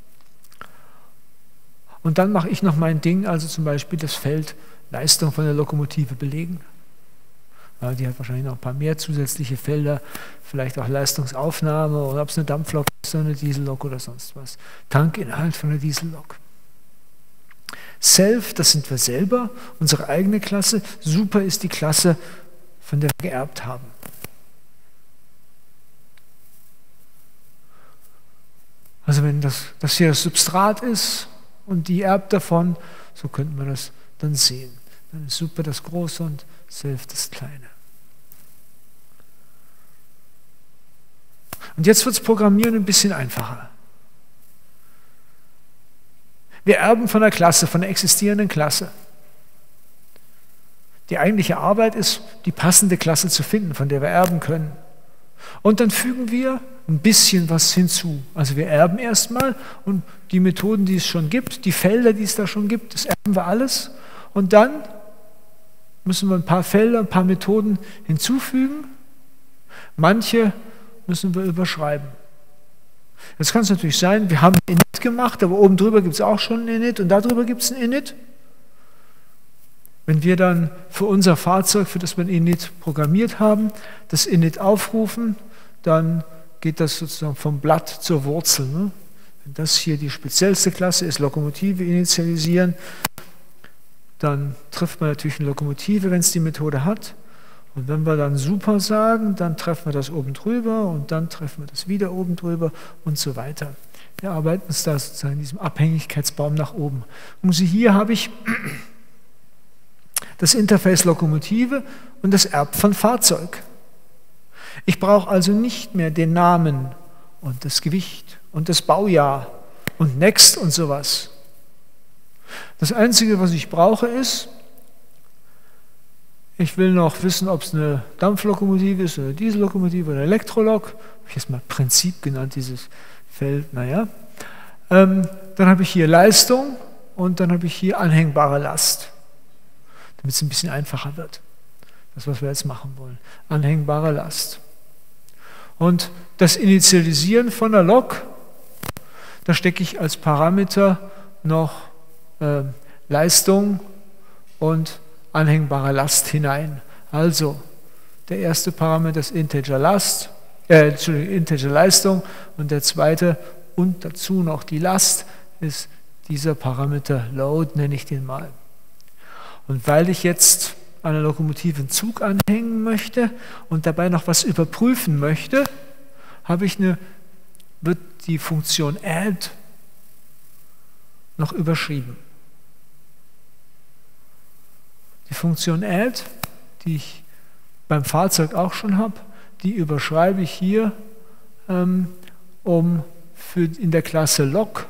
Und dann mache ich noch mein Ding, also zum Beispiel das Feld Leistung von der Lokomotive belegen. Ja, die hat wahrscheinlich noch ein paar mehr zusätzliche Felder, vielleicht auch Leistungsaufnahme oder ob es eine Dampflok ist oder eine Diesellok oder sonst was. Tankinhalt von der Diesellok. Self, das sind wir selber, unsere eigene Klasse. Super ist die Klasse, von der wir geerbt haben. Also wenn das, das hier das Substrat ist und die erbt davon, so könnten wir das dann sehen. Dann ist Super das Große und Self das Kleine. Und jetzt wird das Programmieren ein bisschen einfacher. Wir erben von der Klasse, von der existierenden Klasse. Die eigentliche Arbeit ist, die passende Klasse zu finden, von der wir erben können. Und dann fügen wir ein bisschen was hinzu. Also wir erben erstmal und die Methoden, die es schon gibt, die Felder, die es da schon gibt, das erben wir alles. Und dann müssen wir ein paar Felder, ein paar Methoden hinzufügen. Manche müssen wir überschreiben. Jetzt kann es natürlich sein, wir haben ein Init gemacht, aber oben drüber gibt es auch schon ein Init und darüber gibt es ein Init. Wenn wir dann für unser Fahrzeug, für das wir ein Init programmiert haben, das Init aufrufen, dann geht das sozusagen vom Blatt zur Wurzel. Ne? Wenn das hier die speziellste Klasse ist, Lokomotive initialisieren, dann trifft man natürlich eine Lokomotive, wenn es die Methode hat. Und wenn wir dann Super sagen, dann treffen wir das oben drüber und dann treffen wir das wieder oben drüber und so weiter. Wir arbeiten uns da sozusagen in diesem Abhängigkeitsbaum nach oben. Und Sie, hier habe ich das Interface Lokomotive und das Erb von Fahrzeug. Ich brauche also nicht mehr den Namen und das Gewicht und das Baujahr und Next und sowas. Das Einzige, was ich brauche, ist, ich will noch wissen, ob es eine Dampflokomotive ist oder Diesellokomotive oder Elektrolok. Habe ich jetzt mal Prinzip genannt, dieses Feld. Naja. Ähm, dann habe ich hier Leistung und dann habe ich hier anhängbare Last, damit es ein bisschen einfacher wird. Das, was wir jetzt machen wollen. Anhängbare Last. Und das Initialisieren von der Lok, da stecke ich als Parameter noch äh, Leistung und anhängbare Last hinein. Also der erste Parameter ist Integer Last, äh, Integer Leistung und der zweite und dazu noch die Last ist dieser Parameter Load, nenne ich den mal. Und weil ich jetzt an der Lokomotive einen Zug anhängen möchte und dabei noch was überprüfen möchte, habe ich eine, wird die Funktion add noch überschrieben. Die Funktion add, die ich beim Fahrzeug auch schon habe, die überschreibe ich hier, ähm, um für in der Klasse log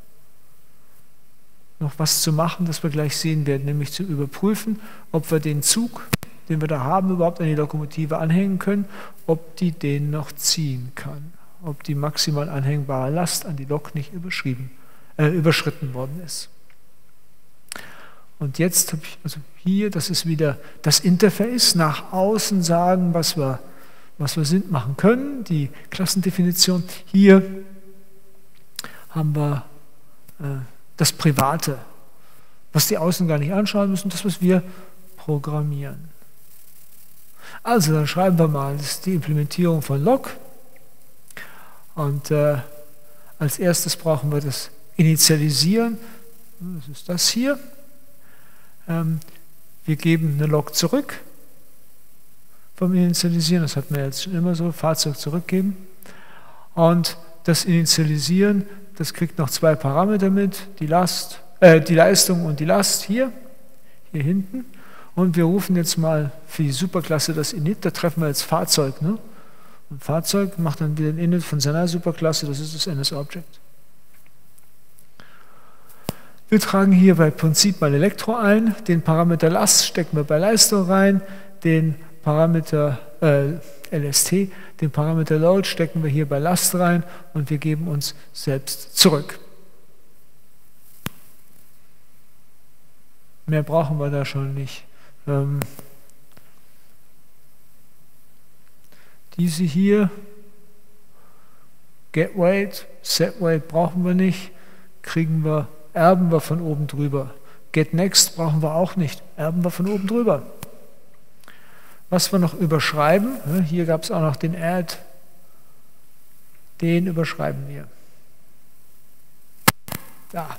noch was zu machen, das wir gleich sehen werden, nämlich zu überprüfen, ob wir den Zug, den wir da haben, überhaupt an die Lokomotive anhängen können, ob die den noch ziehen kann, ob die maximal anhängbare Last an die Lok nicht überschrieben, äh, überschritten worden ist. Und jetzt habe ich also hier, das ist wieder das Interface, nach außen sagen, was wir, was wir sind, machen können, die Klassendefinition. Hier haben wir äh, das Private, was die Außen gar nicht anschauen müssen, das, was wir programmieren. Also, dann schreiben wir mal, das ist die Implementierung von log. Und äh, als erstes brauchen wir das Initialisieren. Das ist das hier. Ähm, wir geben eine Log zurück vom Initialisieren. Das hatten wir jetzt schon immer so, Fahrzeug zurückgeben. Und das Initialisieren, das kriegt noch zwei Parameter mit, die Last, äh, die Leistung und die Last hier, hier hinten. Und wir rufen jetzt mal für die Superklasse das Init, da treffen wir jetzt Fahrzeug. Ne? Und Fahrzeug macht dann wieder ein Init von seiner Superklasse, das ist das N S-Object. Wir tragen hier bei Prinzip mal Elektro ein, den Parameter Last stecken wir bei Leistung rein, den Parameter äh, L S T, den Parameter Load stecken wir hier bei Last rein und wir geben uns selbst zurück. Mehr brauchen wir da schon nicht. Ähm, diese hier, getWeight, setWeight brauchen wir nicht, kriegen wir, erben wir von oben drüber. getNext brauchen wir auch nicht, erben wir von oben drüber. Was wir noch überschreiben, hier gab es auch noch den add, den überschreiben wir. Da.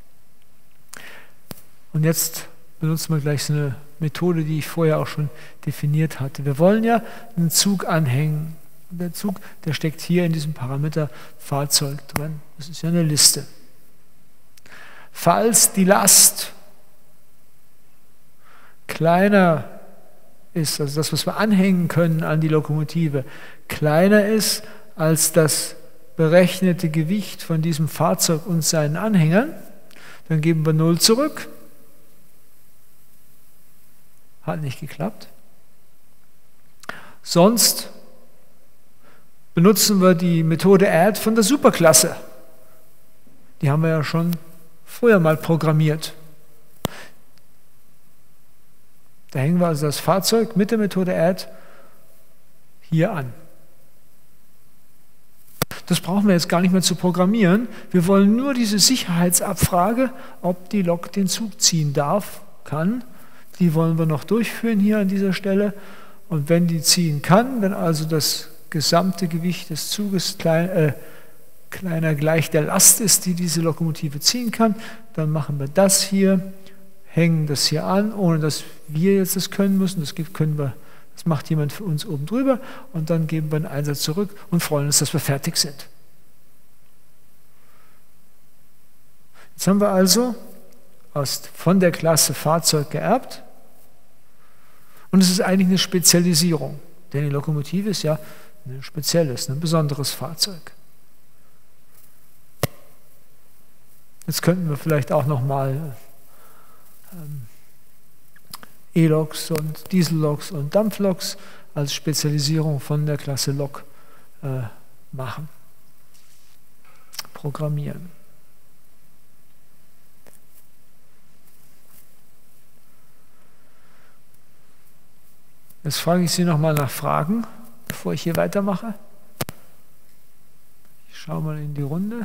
Und jetzt benutzen wir gleich so eine Methode, die ich vorher auch schon definiert hatte. Wir wollen ja einen Zug anhängen. Und der Zug, der steckt hier in diesem Parameter Fahrzeug drin. Das ist ja eine Liste. Falls die Last kleiner ist, also das, was wir anhängen können an die Lokomotive, kleiner ist als das berechnete Gewicht von diesem Fahrzeug und seinen Anhängern, dann geben wir null zurück. Hat nicht geklappt. Sonst benutzen wir die Methode add von der Superklasse. Die haben wir ja schon früher mal programmiert. Da hängen wir also das Fahrzeug mit der Methode add hier an. Das brauchen wir jetzt gar nicht mehr zu programmieren. Wir wollen nur diese Sicherheitsabfrage, ob die Lok den Zug ziehen darf, kann. Die wollen wir noch durchführen hier an dieser Stelle. Und wenn die ziehen kann, wenn also das gesamte Gewicht des Zuges klein, äh, kleiner gleich der Last ist, die diese Lokomotive ziehen kann, dann machen wir das hier, hängen das hier an, ohne dass wir jetzt das können müssen. Das können wir, das macht jemand für uns oben drüber und dann geben wir einen Einsatz zurück und freuen uns, dass wir fertig sind. Jetzt haben wir also aus, von der Klasse Fahrzeug geerbt und es ist eigentlich eine Spezialisierung, denn die Lokomotive ist ja ein spezielles, ein besonderes Fahrzeug. Jetzt könnten wir vielleicht auch noch mal ähm, E-Loks und Dieselloks und Dampfloks als Spezialisierung von der Klasse Lok äh, machen, programmieren. Jetzt frage ich Sie noch mal nach Fragen, bevor ich hier weitermache. Ich schaue mal in die Runde.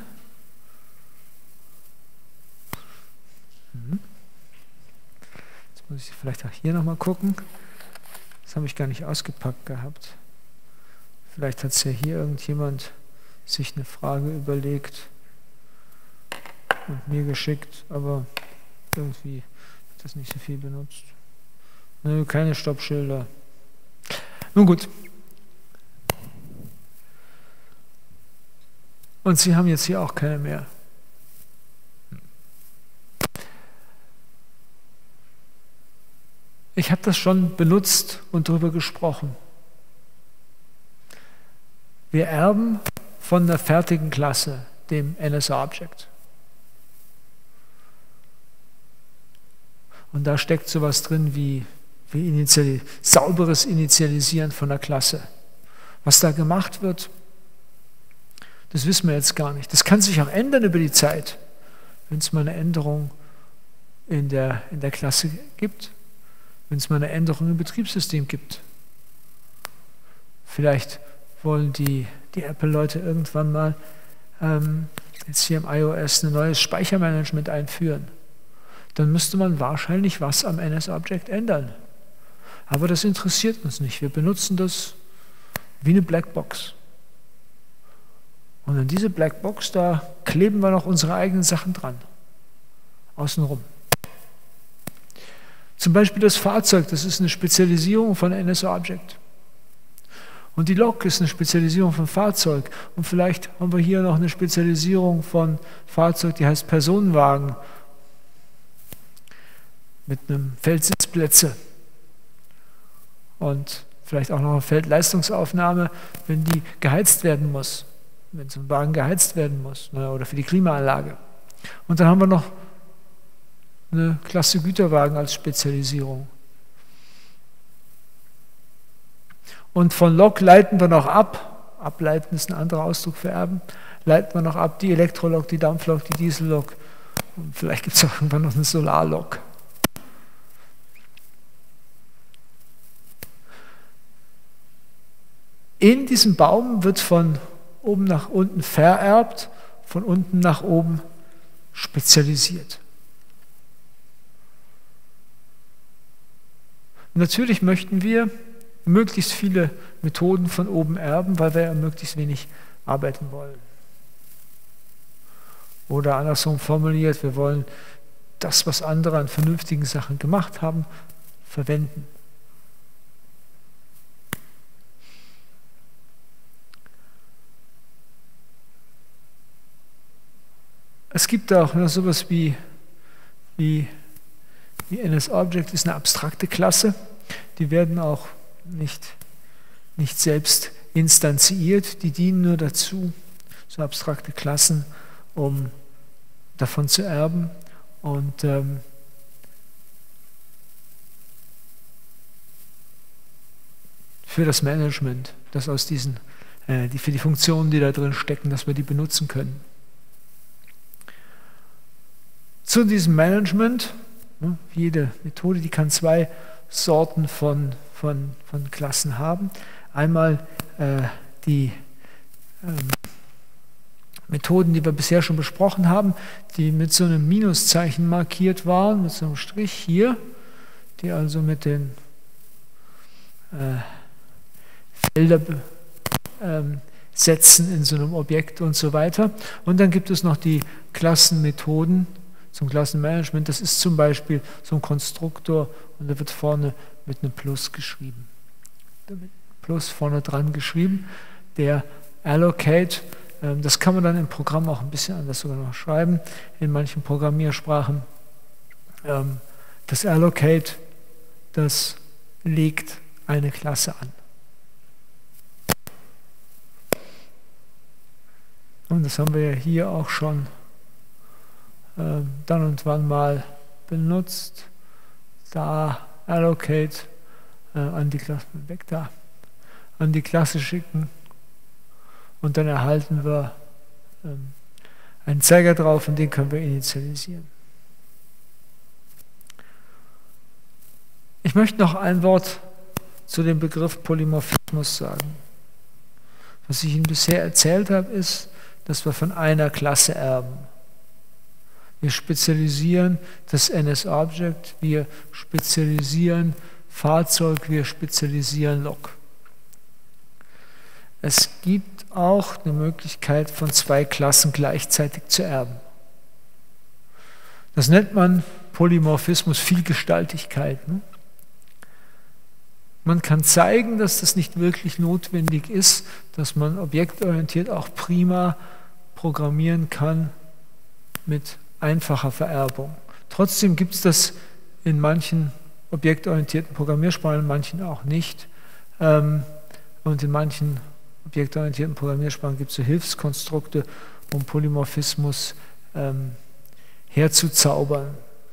Jetzt muss ich vielleicht auch hier noch mal gucken. Das habe ich gar nicht ausgepackt gehabt. Vielleicht hat es ja hier irgendjemand sich eine Frage überlegt und mir geschickt, aber irgendwie hat das nicht so viel benutzt. Nö, keine Stoppschilder. Nun gut. Und Sie haben jetzt hier auch keine mehr. Ich habe das schon benutzt und darüber gesprochen. Wir erben von einer fertigen Klasse, dem N S A-Object. Und da steckt sowas drin wie, wie initiali- sauberes Initialisieren von einer Klasse. Was da gemacht wird, das wissen wir jetzt gar nicht. Das kann sich auch ändern über die Zeit, wenn es mal eine Änderung in der, in der Klasse gibt, wenn es mal eine Änderung im Betriebssystem gibt. Vielleicht wollen die, die Apple-Leute irgendwann mal ähm, jetzt hier im iOS ein neues Speichermanagement einführen. Dann müsste man wahrscheinlich was am N S Object ändern. Aber das interessiert uns nicht. Wir benutzen das wie eine Blackbox. Und an diese Blackbox, da kleben wir noch unsere eigenen Sachen dran. Außenrum. Zum Beispiel das Fahrzeug, das ist eine Spezialisierung von N S Object. Und die Lok ist eine Spezialisierung von Fahrzeug. Und vielleicht haben wir hier noch eine Spezialisierung von Fahrzeug, die heißt Personenwagen. Mit einem Feld Sitzplätze. Und vielleicht auch noch eine Feldleistungsaufnahme, wenn die geheizt werden muss. Wenn so ein Wagen geheizt werden muss. Ne, oder für die Klimaanlage. Und dann haben wir noch eine Klasse Güterwagen als Spezialisierung. Und von Lok leiten wir noch ab, ableiten ist ein anderer Ausdruck für erben, leiten wir noch ab die Elektrolok, die Dampflok, die Diesellok und vielleicht gibt es auch irgendwann noch eine Solarlok. In diesem Baum wird von oben nach unten vererbt, von unten nach oben spezialisiert. Natürlich möchten wir möglichst viele Methoden von oben erben, weil wir ja möglichst wenig arbeiten wollen. Oder andersrum formuliert, wir wollen das, was andere an vernünftigen Sachen gemacht haben, verwenden. Es gibt auch noch sowas wie, wie, wie N S Object, ist eine abstrakte Klasse. Die werden auch nicht, nicht selbst instanziert, die dienen nur dazu, so abstrakte Klassen, um davon zu erben. Und ähm, für das Management, das aus diesen, äh, die, für die Funktionen, die da drin stecken, dass wir die benutzen können. Zu diesem Management, ne, jede Methode, die kann zwei Sorten von, von, von Klassen haben. Einmal äh, die ähm, Methoden, die wir bisher schon besprochen haben, die mit so einem Minuszeichen markiert waren, mit so einem Strich hier, die also mit den äh, Felder ähm, setzen in so einem Objekt und so weiter. Und dann gibt es noch die Klassenmethoden zum Klassenmanagement. Das ist zum Beispiel so ein Konstruktor und da wird vorne mit einem Plus geschrieben. Plus vorne dran geschrieben. Der Allocate, ähm, das kann man dann im Programm auch ein bisschen anders sogar noch schreiben, in manchen Programmiersprachen. Ähm, das Allocate, das legt eine Klasse an. Und das haben wir ja hier auch schon äh, dann und wann mal benutzt. Da Allocate äh, an die Klasse, weg da, an die Klasse schicken und dann erhalten wir ähm, einen Zeiger drauf und den können wir initialisieren. Ich möchte noch ein Wort zu dem Begriff Polymorphismus sagen. Was ich Ihnen bisher erzählt habe, ist, dass wir von einer Klasse erben. Wir spezialisieren das N S Object, wir spezialisieren Fahrzeug, wir spezialisieren Lok. Es gibt auch eine Möglichkeit, von zwei Klassen gleichzeitig zu erben. Das nennt man Polymorphismus, Vielgestaltigkeit. Ne? Man kann zeigen, dass das nicht wirklich notwendig ist, dass man objektorientiert auch prima programmieren kann mit einfacher Vererbung. Trotzdem gibt es das in manchen objektorientierten Programmiersprachen, in manchen auch nicht. Und in manchen objektorientierten Programmiersprachen gibt es so Hilfskonstrukte, um Polymorphismus ähm, herzuzaubern.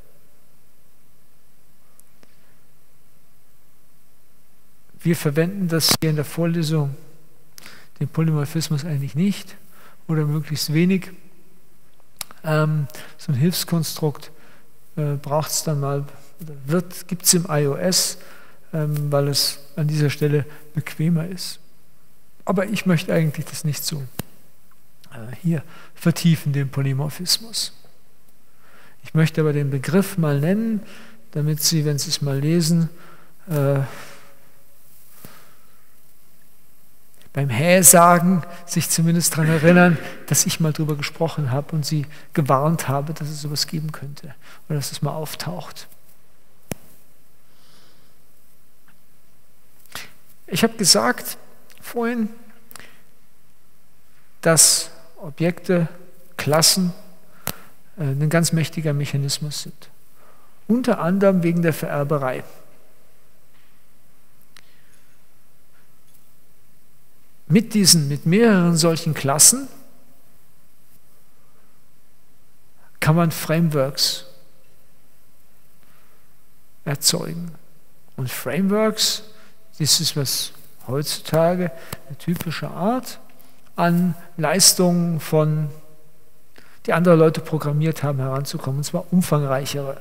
Wir verwenden das hier in der Vorlesung, den Polymorphismus eigentlich nicht oder möglichst wenig. Ähm, so ein Hilfskonstrukt äh, braucht es dann mal, wird, gibt es im iOS, ähm, weil es an dieser Stelle bequemer ist. Aber ich möchte eigentlich das nicht so äh, hier vertiefen, den Polymorphismus. Ich möchte aber den Begriff mal nennen, damit Sie, wenn Sie es mal lesen, äh, beim Hä-Sagen sich zumindest daran erinnern, dass ich mal drüber gesprochen habe und Sie gewarnt habe, dass es sowas geben könnte oder dass es mal auftaucht. Ich habe gesagt vorhin, dass Objekte, Klassen äh, ein ganz mächtiger Mechanismus sind. Unter anderem wegen der Vererberei. Mit diesen, mit mehreren solchen Klassen kann man Frameworks erzeugen. Und Frameworks, das ist was heutzutage eine typische Art an Leistungen von, die andere Leute programmiert haben, heranzukommen, und zwar umfangreichere.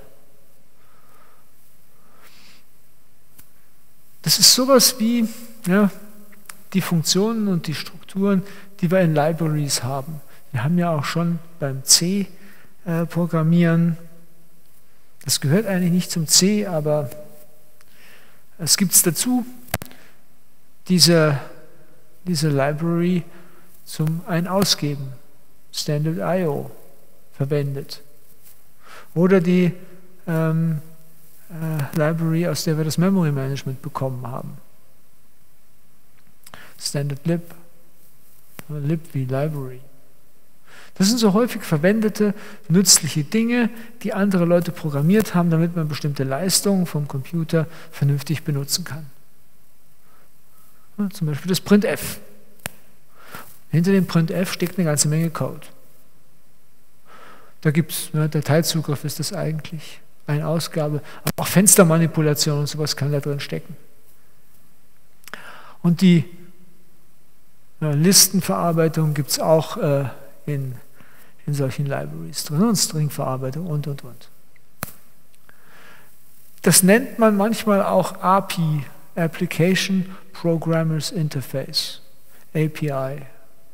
Das ist sowas wie, ja, die Funktionen und die Strukturen, die wir in Libraries haben. Wir haben ja auch schon beim C-Programmieren, das gehört eigentlich nicht zum C, aber es gibt es dazu, diese, diese Library zum Ein-Ausgeben, Standard I O, verwendet. Oder die ähm, äh, Library, aus der wir das Memory Management bekommen haben. Standard Lib, Lib wie Library. Das sind so häufig verwendete, nützliche Dinge, die andere Leute programmiert haben, damit man bestimmte Leistungen vom Computer vernünftig benutzen kann. Ja, zum Beispiel das Printf. Hinter dem Printf steckt eine ganze Menge Code. Da gibt es, ne, Dateizugriff ist das eigentlich, eine Ausgabe, aber auch Fenstermanipulation und sowas kann da drin stecken. Und die ja, Listenverarbeitung gibt es auch äh, in, in solchen Libraries drin und Stringverarbeitung und, und, und. Das nennt man manchmal auch A P I, Application Programmers Interface, A P I.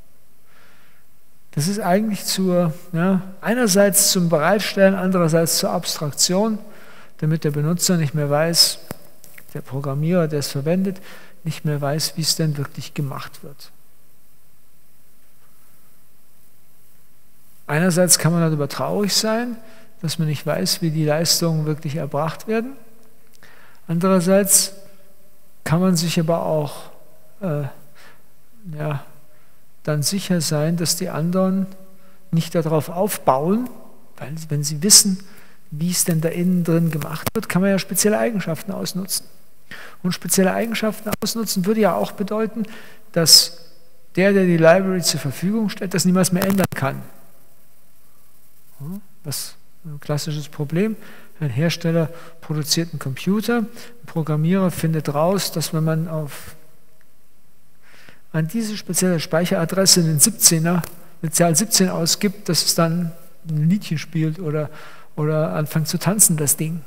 Das ist eigentlich zur, ja, einerseits zum Bereitstellen, andererseits zur Abstraktion, damit der Benutzer nicht mehr weiß, der Programmierer, der es verwendet, nicht mehr weiß, wie es denn wirklich gemacht wird. Einerseits kann man darüber traurig sein, dass man nicht weiß, wie die Leistungen wirklich erbracht werden. Andererseits kann man sich aber auch äh, ja, dann sicher sein, dass die anderen nicht darauf aufbauen, weil wenn sie wissen, wie es denn da innen drin gemacht wird, kann man ja spezielle Eigenschaften ausnutzen. Und spezielle Eigenschaften ausnutzen würde ja auch bedeuten, dass der, der die Library zur Verfügung stellt, das niemals mehr ändern kann. Das ist ein klassisches Problem. Ein Hersteller produziert einen Computer, ein Programmierer findet raus, dass wenn man auf an diese spezielle Speicheradresse einen siebzehner, eine Zahl siebzehn ausgibt, dass es dann ein Liedchen spielt oder, oder anfängt zu tanzen, das Ding.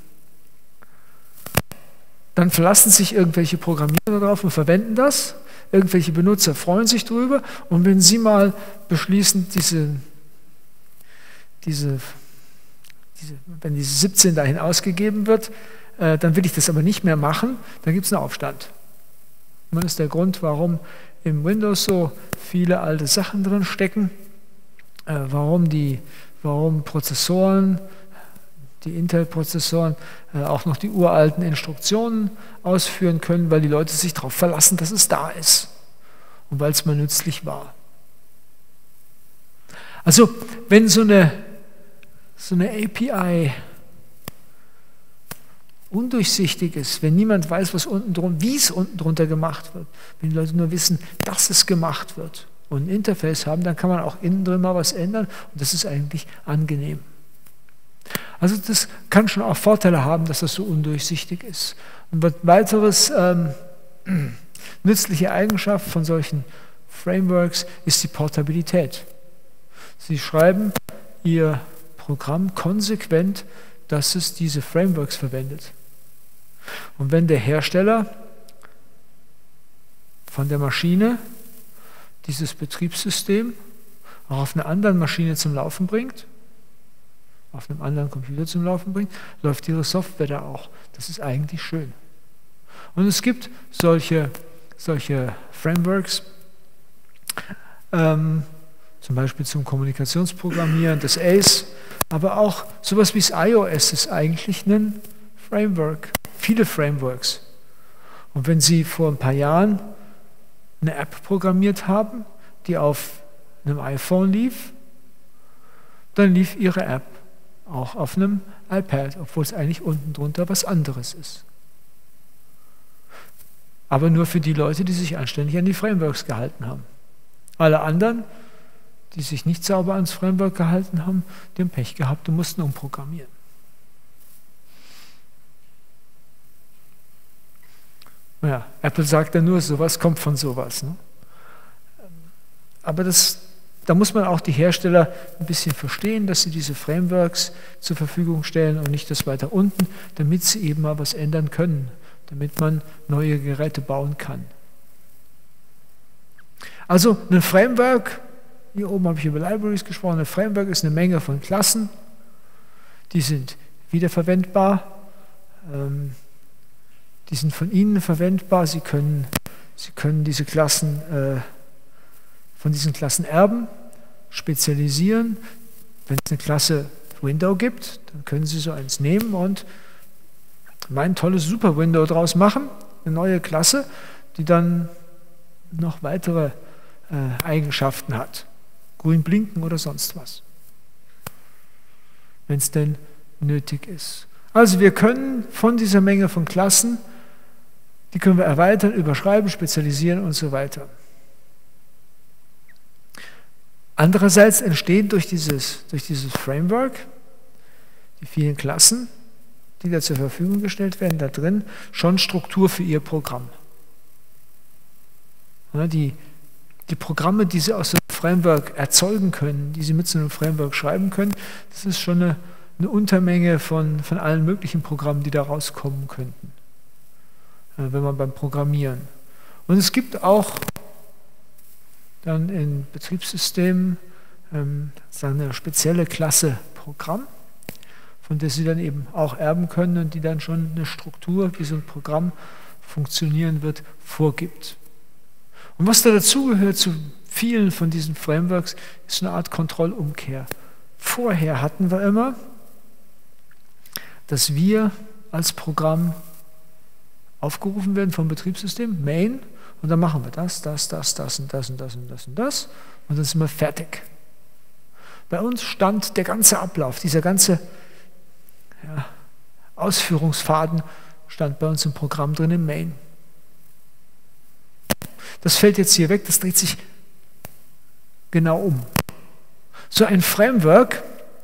Dann verlassen sich irgendwelche Programmierer darauf und verwenden das. Irgendwelche Benutzer freuen sich drüber. Und wenn Sie mal beschließen, diese, diese, diese, wenn diese siebzehn dahin ausgegeben wird, äh, dann will ich das aber nicht mehr machen, dann gibt es einen Aufstand. Und das ist der Grund, warum im Windows so viele alte Sachen drin stecken, äh, warum, die, warum Prozessoren die Intel-Prozessoren äh, auch noch die uralten Instruktionen ausführen können, weil die Leute sich darauf verlassen, dass es da ist und weil es mal nützlich war. Also wenn so eine, so eine A P I undurchsichtig ist, wenn niemand weiß, was unten drunter, wie es unten drunter gemacht wird, wenn die Leute nur wissen, dass es gemacht wird und ein Interface haben, dann kann man auch innen drin mal was ändern und das ist eigentlich angenehm. Also das kann schon auch Vorteile haben, dass das so undurchsichtig ist. Und ein weiteres ähm, nützliche Eigenschaft von solchen Frameworks ist die Portabilität. Sie schreiben Ihr Programm konsequent, dass es diese Frameworks verwendet. Und wenn der Hersteller von der Maschine dieses Betriebssystem auch auf einer anderen Maschine zum Laufen bringt, auf einem anderen Computer zum Laufen bringt, läuft Ihre Software da auch. Das ist eigentlich schön. Und es gibt solche, solche Frameworks, ähm, zum Beispiel zum Kommunikationsprogrammieren, das A C E, aber auch sowas wie das iOS ist eigentlich ein Framework, viele Frameworks. Und wenn Sie vor ein paar Jahren eine App programmiert haben, die auf einem iPhone lief, dann lief Ihre App auch auf einem iPad, obwohl es eigentlich unten drunter was anderes ist. Aber nur für die Leute, die sich anständig an die Frameworks gehalten haben. Alle anderen, die sich nicht sauber ans Framework gehalten haben, die haben Pech gehabt und mussten umprogrammieren. Naja, Apple sagt ja nur, sowas kommt von sowas. Ne? Aber das, da muss man auch die Hersteller ein bisschen verstehen, dass sie diese Frameworks zur Verfügung stellen und nicht das weiter unten, damit sie eben mal was ändern können, damit man neue Geräte bauen kann. Also ein Framework, hier oben habe ich über Libraries gesprochen, ein Framework ist eine Menge von Klassen, die sind wiederverwendbar, ähm, die sind von Ihnen verwendbar, Sie können, Sie können diese Klassen äh, von diesen Klassen erben, spezialisieren. Wenn es eine Klasse Window gibt, dann können Sie so eins nehmen und mein tolles Super Window draus machen, eine neue Klasse, die dann noch weitere äh, Eigenschaften hat. Grün blinken oder sonst was. Wenn es denn nötig ist. Also wir können von dieser Menge von Klassen, die können wir erweitern, überschreiben, spezialisieren und so weiter. Andererseits entstehen durch dieses, durch dieses Framework, die vielen Klassen, die da zur Verfügung gestellt werden, da drin schon Struktur für Ihr Programm. Ja, die, die Programme, die Sie aus so einem Framework erzeugen können, die Sie mit so einem Framework schreiben können, das ist schon eine, eine Untermenge von, von allen möglichen Programmen, die da rauskommen könnten, äh, wenn man beim Programmieren. Und es gibt auch dann in Betriebssystemen ähm, eine spezielle Klasse Programm, von der Sie dann eben auch erben können und die dann schon eine Struktur, wie so ein Programm funktionieren wird, vorgibt. Und was da dazugehört zu vielen von diesen Frameworks, ist eine Art Kontrollumkehr. Vorher hatten wir immer, dass wir als Programm aufgerufen werden vom Betriebssystem, Main, und dann machen wir das, das, das, das und das und das und das und das und dann sind wir fertig. Bei uns stand der ganze Ablauf, dieser ganze ja, Ausführungsfaden stand bei uns im Programm drin im Main. Das fällt jetzt hier weg, das dreht sich genau um. So ein Framework,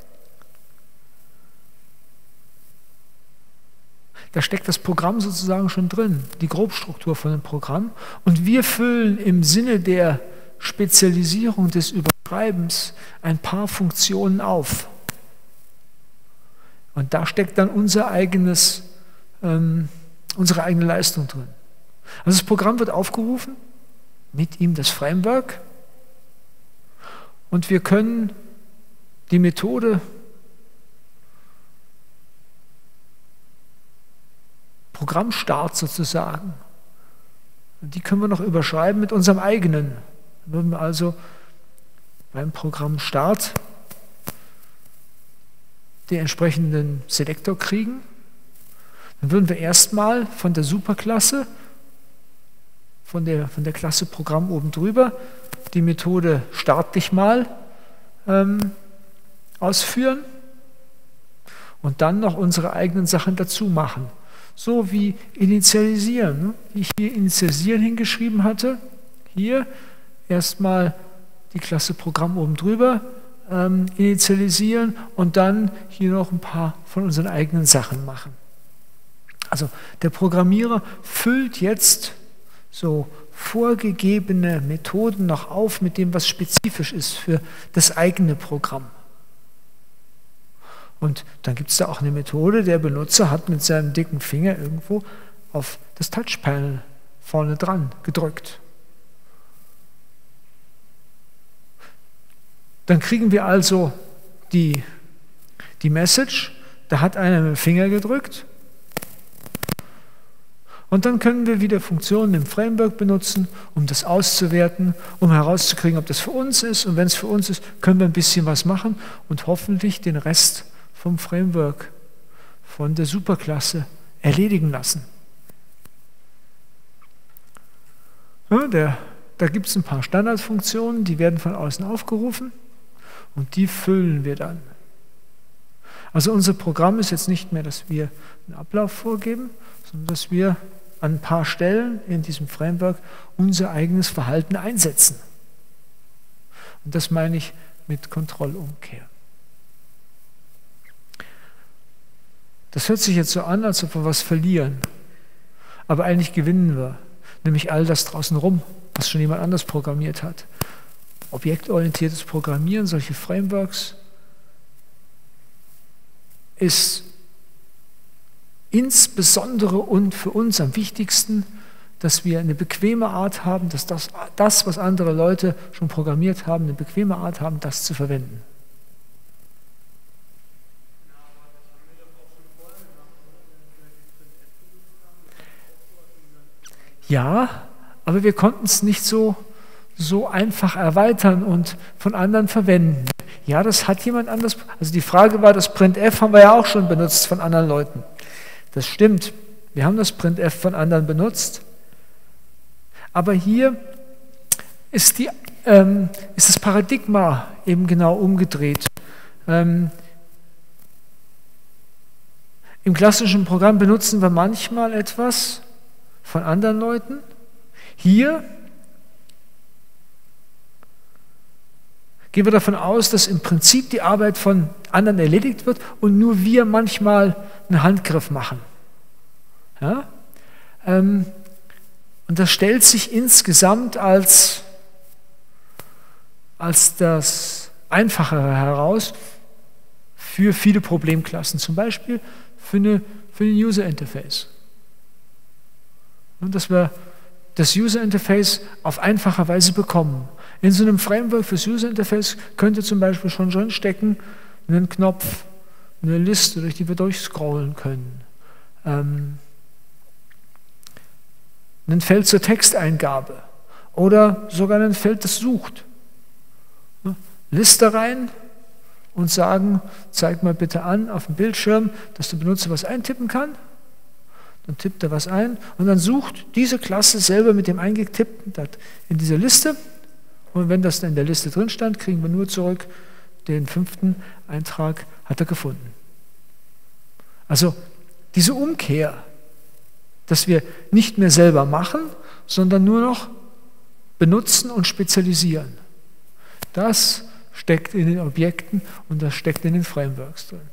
da steckt das Programm sozusagen schon drin, die Grobstruktur von dem Programm. Und wir füllen im Sinne der Spezialisierung des Überschreibens ein paar Funktionen auf. Und da steckt dann unser eigenes, ähm, unsere eigene Leistung drin. Also das Programm wird aufgerufen, mit ihm das Framework, und wir können die Methode Programmstart sozusagen, die können wir noch überschreiben mit unserem eigenen. Dann würden wir also beim Programmstart den entsprechenden Selektor kriegen, dann würden wir erstmal von der Superklasse, von der, von der Klasse Programm oben drüber, die Methode Start dich mal ähm, ausführen und dann noch unsere eigenen Sachen dazu machen. So wie initialisieren, wie ich hier initialisieren hingeschrieben hatte. Hier erstmal die Klasse Programm oben drüber ähm, initialisieren und dann hier noch ein paar von unseren eigenen Sachen machen. Also der Programmierer füllt jetzt so vorgegebene Methoden noch auf mit dem, was spezifisch ist für das eigene Programm. Und dann gibt es da auch eine Methode, der Benutzer hat mit seinem dicken Finger irgendwo auf das Touchpanel vorne dran gedrückt. Dann kriegen wir also die, die Message, da hat einer mit dem Finger gedrückt. Und dann können wir wieder Funktionen im Framework benutzen, um das auszuwerten, um herauszukriegen, ob das für uns ist. Und wenn es für uns ist, können wir ein bisschen was machen und hoffentlich den Rest vom Framework, von der Superklasse erledigen lassen. Ja, der, da gibt es ein paar Standardfunktionen, die werden von außen aufgerufen und die füllen wir dann. Also unser Programm ist jetzt nicht mehr, dass wir einen Ablauf vorgeben, sondern dass wir an ein paar Stellen in diesem Framework unser eigenes Verhalten einsetzen. Und das meine ich mit Kontrollumkehr. Das hört sich jetzt so an, als ob wir was verlieren. Aber eigentlich gewinnen wir. Nämlich all das draußen rum, was schon jemand anders programmiert hat. Objektorientiertes Programmieren, solche Frameworks, ist insbesondere und für uns am wichtigsten, dass wir eine bequeme Art haben, dass das, das, was andere Leute schon programmiert haben, eine bequeme Art haben, das zu verwenden. Ja, aber wir konnten es nicht so, so einfach erweitern und von anderen verwenden. Ja, das hat jemand anders, also die Frage war, das Printf haben wir ja auch schon benutzt von anderen Leuten. Das stimmt, wir haben das Printf von anderen benutzt, aber hier ist, die, ähm, ist das Paradigma eben genau umgedreht. Ähm, Im klassischen Programm benutzen wir manchmal etwas von anderen Leuten. Hier gehen wir davon aus, dass im Prinzip die Arbeit von anderen erledigt wird und nur wir manchmal einen Handgriff machen. Ja? Ähm, und das stellt sich insgesamt als, als das Einfachere heraus für viele Problemklassen, zum Beispiel für, eine, für ein User Interface. Und dass wir das User Interface auf einfache Weise bekommen. In so einem Framework fürs User Interface könnte zum Beispiel schon drin stecken, einen Knopf, eine Liste, durch die wir durchscrollen können, ähm, ein Feld zur Texteingabe oder sogar ein Feld, das sucht. Liste rein und sagen, zeig mal bitte an auf dem Bildschirm, dass der Benutzer was eintippen kann. Dann tippt er was ein und dann sucht diese Klasse selber mit dem Eingetippten in dieser Liste. Und wenn das dann in der Liste drin stand, kriegen wir nur zurück, den fünften Eintrag hat er gefunden. Also diese Umkehr, dass wir nicht mehr selber machen, sondern nur noch benutzen und spezialisieren. Das steckt in den Objekten und das steckt in den Frameworks drin.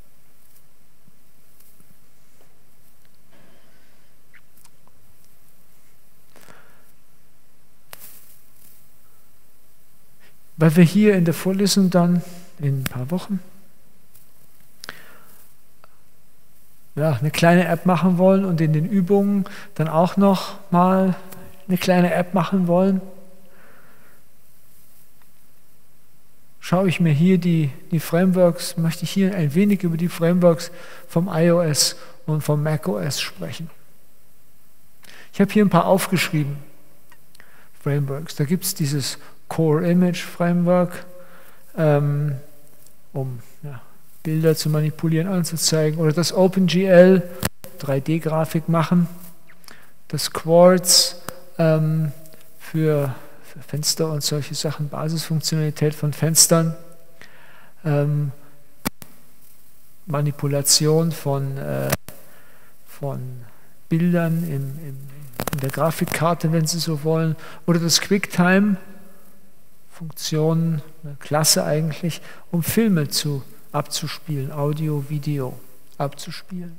Weil wir hier in der Vorlesung dann in ein paar Wochen ja, eine kleine App machen wollen und in den Übungen dann auch noch mal eine kleine App machen wollen, schaue ich mir hier die, die Frameworks, möchte ich hier ein wenig über die Frameworks vom iOS und vom macOS sprechen. Ich habe hier ein paar aufgeschrieben, Frameworks. Da gibt es dieses Core Image Framework, ähm, um ja, Bilder zu manipulieren, anzuzeigen. Oder das OpenGL, drei D-Grafik machen. Das Quartz ähm, für, für Fenster und solche Sachen, Basisfunktionalität von Fenstern. Ähm, Manipulation von, äh, von Bildern im, im, in der Grafikkarte, wenn Sie so wollen. Oder das QuickTime, Funktion, eine Klasse eigentlich, um Filme zu, abzuspielen, Audio, Video abzuspielen.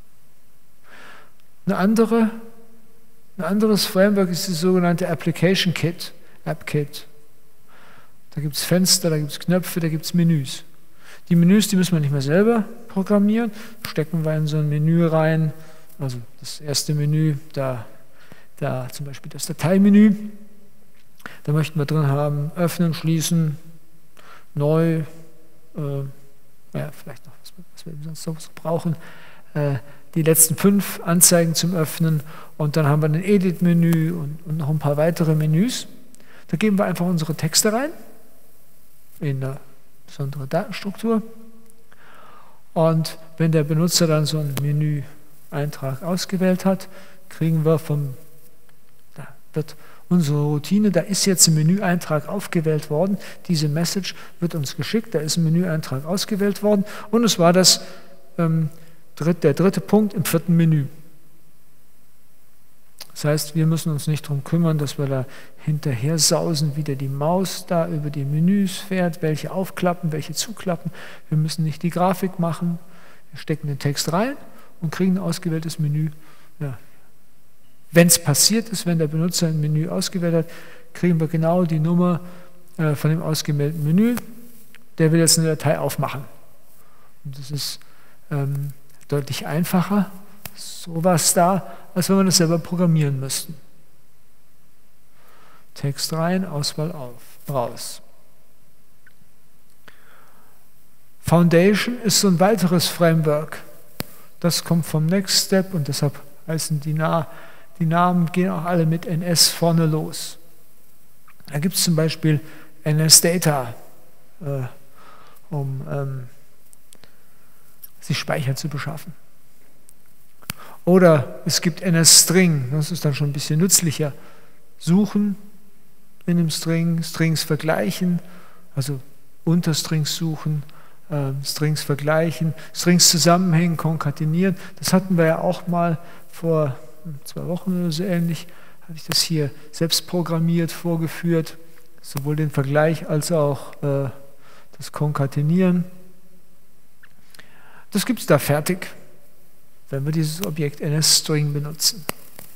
Eine andere, ein anderes Framework ist das sogenannte Application Kit, AppKit. Da gibt es Fenster, da gibt es Knöpfe, da gibt es Menüs. Die Menüs, die müssen wir nicht mehr selber programmieren, stecken wir in so ein Menü rein. Also das erste Menü, da, da zum Beispiel das Dateimenü. Da möchten wir drin haben, öffnen, schließen, neu, äh, ja, vielleicht noch, was wir, was wir sonst noch brauchen, äh, die letzten fünf Anzeigen zum Öffnen und dann haben wir ein Edit-Menü und, und noch ein paar weitere Menüs. Da geben wir einfach unsere Texte rein, in eine besondere Datenstruktur. Und wenn der Benutzer dann so einen Menü-Eintrag ausgewählt hat, kriegen wir vom, da wird unsere Routine, da ist jetzt ein Menüeintrag aufgewählt worden, diese Message wird uns geschickt, da ist ein Menüeintrag ausgewählt worden und es war das, ähm, dritt, der dritte Punkt im vierten Menü. Das heißt, wir müssen uns nicht darum kümmern, dass wir da hinterher sausen, wie der die Maus da über die Menüs fährt, welche aufklappen, welche zuklappen. Wir müssen nicht die Grafik machen. Wir stecken den Text rein und kriegen ein ausgewähltes Menü. Ja. Wenn es passiert ist, wenn der Benutzer ein Menü ausgewählt hat, kriegen wir genau die Nummer äh, von dem ausgewählten Menü. Der will jetzt eine Datei aufmachen. Und das ist ähm, deutlich einfacher, sowas da, als wenn wir das selber programmieren müssten. Text rein, Auswahl auf, raus. Foundation ist so ein weiteres Framework. Das kommt vom Next Step und deshalb heißen die, Na die Namen gehen auch alle mit N S vorne los. Da gibt es zum Beispiel N S Data, äh, um ähm, sich Speicher zu beschaffen. Oder es gibt N S String, das ist dann schon ein bisschen nützlicher. Suchen in einem String, Strings vergleichen, also Unterstrings suchen, äh, Strings vergleichen, Strings zusammenhängen, konkatenieren. Das hatten wir ja auch mal vor zwei Wochen oder so ähnlich, hatte ich das hier selbst programmiert, vorgeführt, sowohl den Vergleich als auch äh, das Konkatenieren. Das gibt es da fertig, wenn wir dieses Objekt N S String benutzen.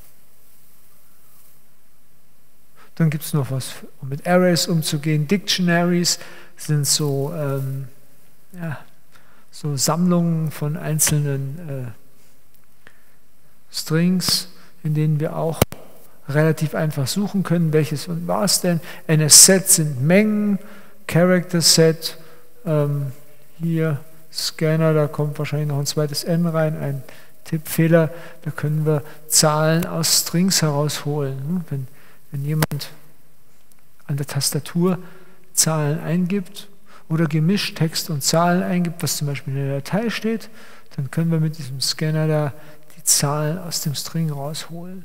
Dann gibt es noch was, um mit Arrays umzugehen. Dictionaries sind so, ähm, ja, so Sammlungen von einzelnen äh, Strings, in denen wir auch relativ einfach suchen können, welches und was denn. N S Set sind Mengen, Character Set, ähm, hier Scanner, da kommt wahrscheinlich noch ein zweites N rein, ein Tippfehler, da können wir Zahlen aus Strings herausholen. Wenn, wenn jemand an der Tastatur Zahlen eingibt oder gemischt Text und Zahlen eingibt, was zum Beispiel in der Datei steht, dann können wir mit diesem Scanner da die Zahlen aus dem String rausholen.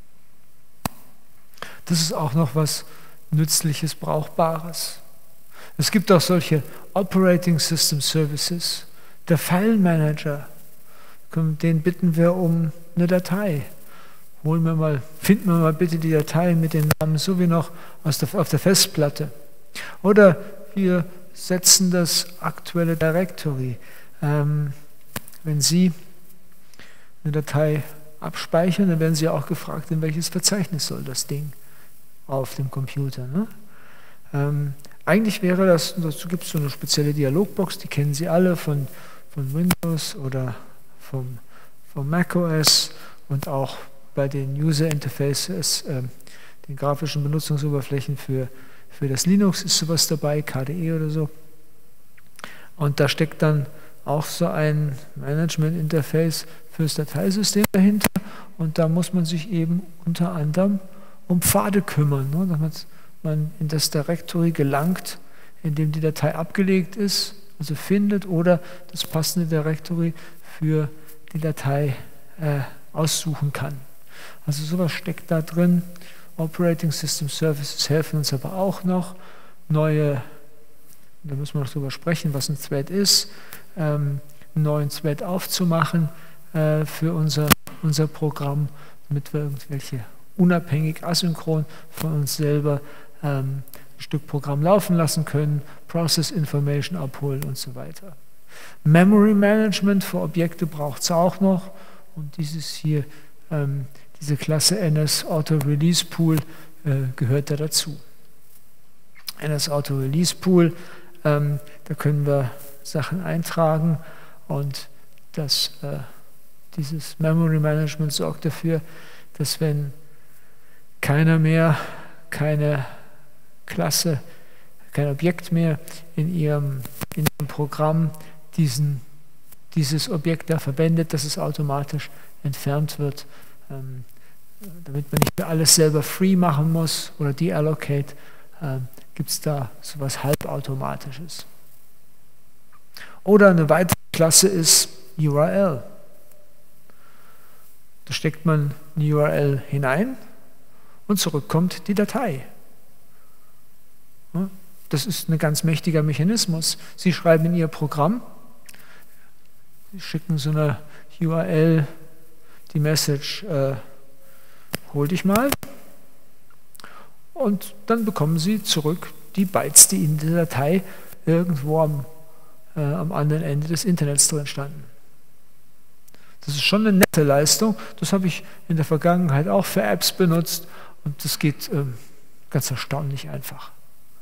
Das ist auch noch was Nützliches, Brauchbares. Es gibt auch solche Operating System Services. Der File Manager, den bitten wir um eine Datei. Holen wir mal, finden wir mal bitte die Datei mit dem Namen so wie noch aus der, auf der Festplatte. Oder wir setzen das aktuelle Directory. Ähm, wenn Sie eine Datei abspeichern, dann werden Sie auch gefragt, in welches Verzeichnis soll das Ding auf dem Computer. Ne? Ähm, eigentlich wäre das, dazu gibt es so eine spezielle Dialogbox, die kennen Sie alle von, von Windows oder vom, vom macOS und auch bei den User Interfaces, äh, den grafischen Benutzungsoberflächen für, für das Linux ist sowas dabei, K D E oder so. Und da steckt dann auch so ein Management-Interface für das Dateisystem dahinter und da muss man sich eben unter anderem um Pfade kümmern, ne, damit man in das Directory gelangt, in dem die Datei abgelegt ist also findet oder das passende Directory für die Datei äh, aussuchen kann. Also sowas steckt da drin. Operating System Services helfen uns aber auch noch. Neue, da müssen wir noch drüber sprechen, was ein Thread ist, ähm, einen neuen Thread aufzumachen äh, für unser, unser Programm, damit wir irgendwelche unabhängig, asynchron von uns selber ähm, ein Stück Programm laufen lassen können, Process Information abholen und so weiter. Memory Management für Objekte braucht es auch noch und dieses hier, ähm, diese Klasse N S Auto Release Pool äh, gehört da dazu. N S Auto Release Pool, ähm, da können wir Sachen eintragen und das, äh, dieses Memory Management sorgt dafür, dass wenn keiner mehr, keine Klasse, kein Objekt mehr in ihrem, in ihrem Programm diesen, dieses Objekt da verwendet, dass es automatisch entfernt wird, ähm, damit man nicht mehr alles selber free machen muss oder deallocate, ähm, gibt es da sowas halbautomatisches. Oder eine weitere Klasse ist U R L. Da steckt man eine U R L hinein und zurückkommt die Datei. Das ist ein ganz mächtiger Mechanismus. Sie schreiben in Ihr Programm, Sie schicken so eine U R L, die Message, äh, hol dich mal, und dann bekommen Sie zurück die Bytes, die in der Datei irgendwo am, äh, am anderen Ende des Internets drin standen. Das ist schon eine nette Leistung. Das habe ich in der Vergangenheit auch für Apps benutzt und das geht ähm, ganz erstaunlich einfach.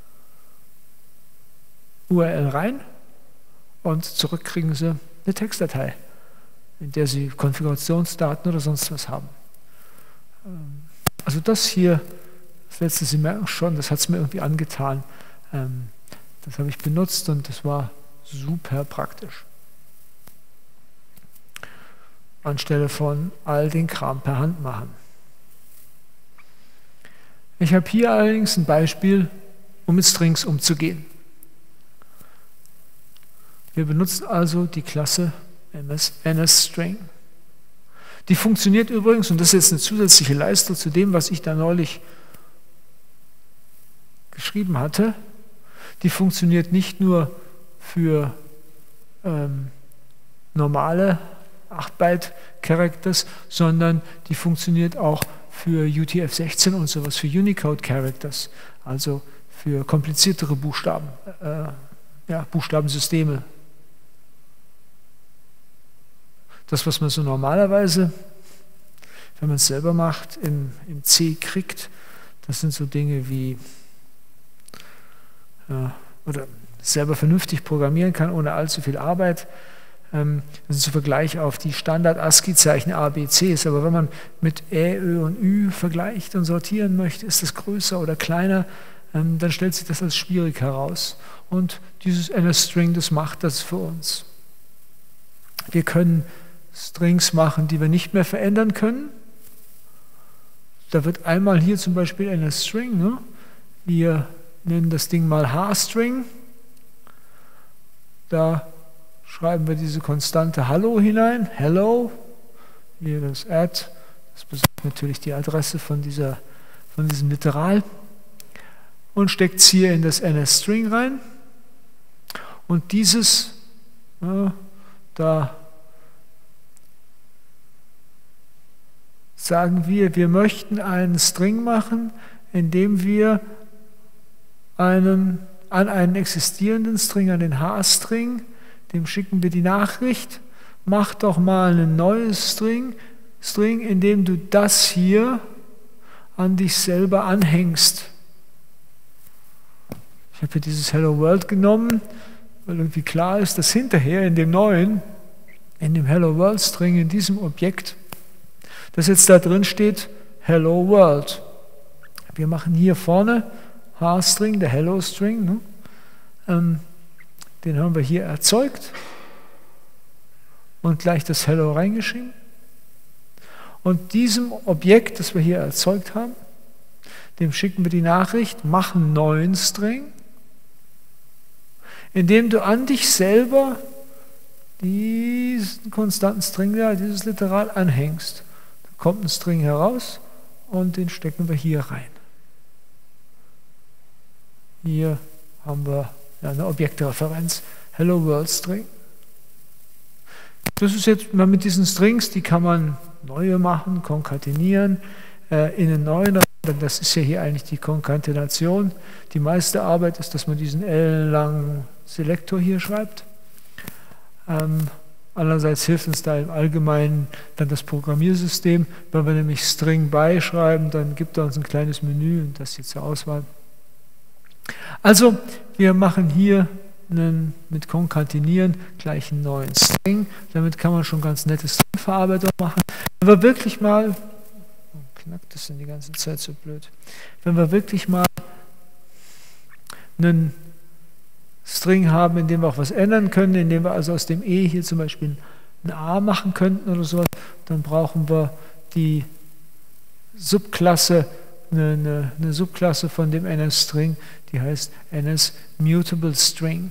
U R L rein und zurück kriegen Sie eine Textdatei, in der Sie Konfigurationsdaten oder sonst was haben. Also das hier, das letzte, Sie merken schon, das hat es mir irgendwie angetan. Das habe ich benutzt und das war super praktisch. Anstelle von all den Kram per Hand machen. Ich habe hier allerdings ein Beispiel, um mit Strings umzugehen. Wir benutzen also die Klasse N S String. Die funktioniert übrigens, und das ist jetzt eine zusätzliche Leistung zu dem, was ich da neulich geschrieben hatte, die funktioniert nicht nur für ähm, normale acht Byte Characters, sondern die funktioniert auch für U T F sechzehn und sowas, für Unicode Characters, also für kompliziertere Buchstaben, äh, ja, Buchstabensysteme. Das, was man so normalerweise, wenn man es selber macht, im, im C kriegt, das sind so Dinge wie, ja, oder selber vernünftig programmieren kann, ohne allzu viel Arbeit. Ähm, das ist ein Vergleich auf die Standard-ASCII-Zeichen A, B, C ist. Aber wenn man mit Ä, Ö und Ü vergleicht und sortieren möchte, ist das größer oder kleiner, ähm, dann stellt sich das als schwierig heraus. Und dieses N S String, das macht das für uns. Wir können Strings machen, die wir nicht mehr verändern können. Da wird einmal hier zum Beispiel N S String, ne? Wir nennen das Ding mal H-String. Da schreiben wir diese Konstante Hallo hinein, Hello, hier das Add, das besagt natürlich die Adresse von, dieser, von diesem Literal und steckt es hier in das N S String rein. Und dieses, ja, da sagen wir, wir möchten einen String machen, indem wir einen, an einen existierenden String, an den H-String, dem schicken wir die Nachricht, mach doch mal ein neues String, String, indem du das hier an dich selber anhängst. Ich habe hier dieses Hello World genommen, weil irgendwie klar ist, dass hinterher in dem neuen, in dem Hello World String, in diesem Objekt, das jetzt da drin steht, Hello World. Wir machen hier vorne H-String, der Hello String, ne? ähm, den haben wir hier erzeugt und gleich das Hello reingeschrieben. Und diesem Objekt, das wir hier erzeugt haben, dem schicken wir die Nachricht, mach einen neuen String, indem du an dich selber diesen konstanten String, ja, dieses Literal anhängst. Da kommt ein String heraus und den stecken wir hier rein. Hier haben wir ja, eine Objektreferenz, Hello World String. Das ist jetzt mal mit diesen Strings, die kann man neue machen, konkatenieren, äh, in einen neuen. Das ist ja hier eigentlich die Konkatenation. Die meiste Arbeit ist, dass man diesen ellenlangen Selektor hier schreibt. Ähm, andererseits hilft uns da im Allgemeinen dann das Programmiersystem. Wenn wir nämlich String by schreiben, dann gibt er uns ein kleines Menü und das hier zur Auswahl. Also, wir machen hier einen, mit Konkatenieren gleich einen neuen String. Damit kann man schon ganz nette Stringverarbeitung machen. Wenn wir wirklich mal, oh, knackt das denn die ganze Zeit so blöd, wenn wir wirklich mal einen String haben, in dem wir auch was ändern können, indem wir also aus dem E hier zum Beispiel ein A machen könnten oder so, dann brauchen wir die Subklasse, eine, eine, eine Subklasse von dem N S-String, die heißt N S Mutable String.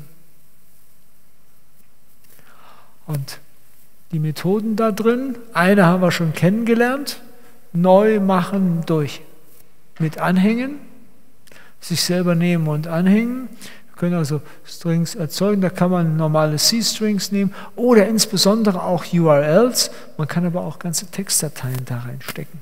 Und die Methoden da drin, eine haben wir schon kennengelernt, neu machen durch mit Anhängen, sich selber nehmen und anhängen. Wir können also Strings erzeugen, da kann man normale C-Strings nehmen oder insbesondere auch U R Ls, man kann aber auch ganze Textdateien da reinstecken.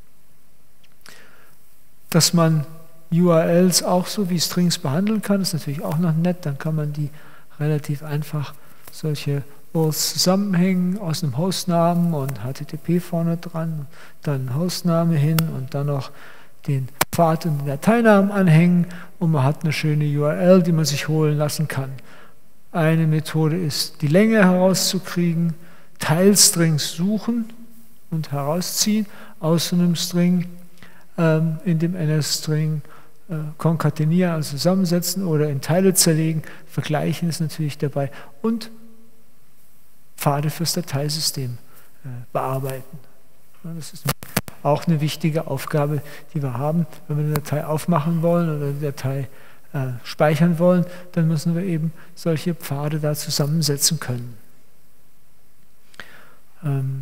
Dass man U R Ls auch so wie Strings behandeln kann, ist natürlich auch noch nett, dann kann man die relativ einfach solche U R Ls zusammenhängen aus einem Hostnamen und H T T P vorne dran, dann Hostname hin und dann noch den Pfad und den Dateinamen anhängen und man hat eine schöne U R L, die man sich holen lassen kann. Eine Methode ist, die Länge herauszukriegen, Teilstrings suchen und herausziehen aus so einem String, ähm, in dem N S-String äh, konkatenieren, also zusammensetzen oder in Teile zerlegen, vergleichen ist natürlich dabei und Pfade fürs Dateisystem äh, bearbeiten. Ja, das ist auch eine wichtige Aufgabe, die wir haben. Wenn wir eine Datei aufmachen wollen oder eine Datei äh, speichern wollen, dann müssen wir eben solche Pfade da zusammensetzen können. Ähm,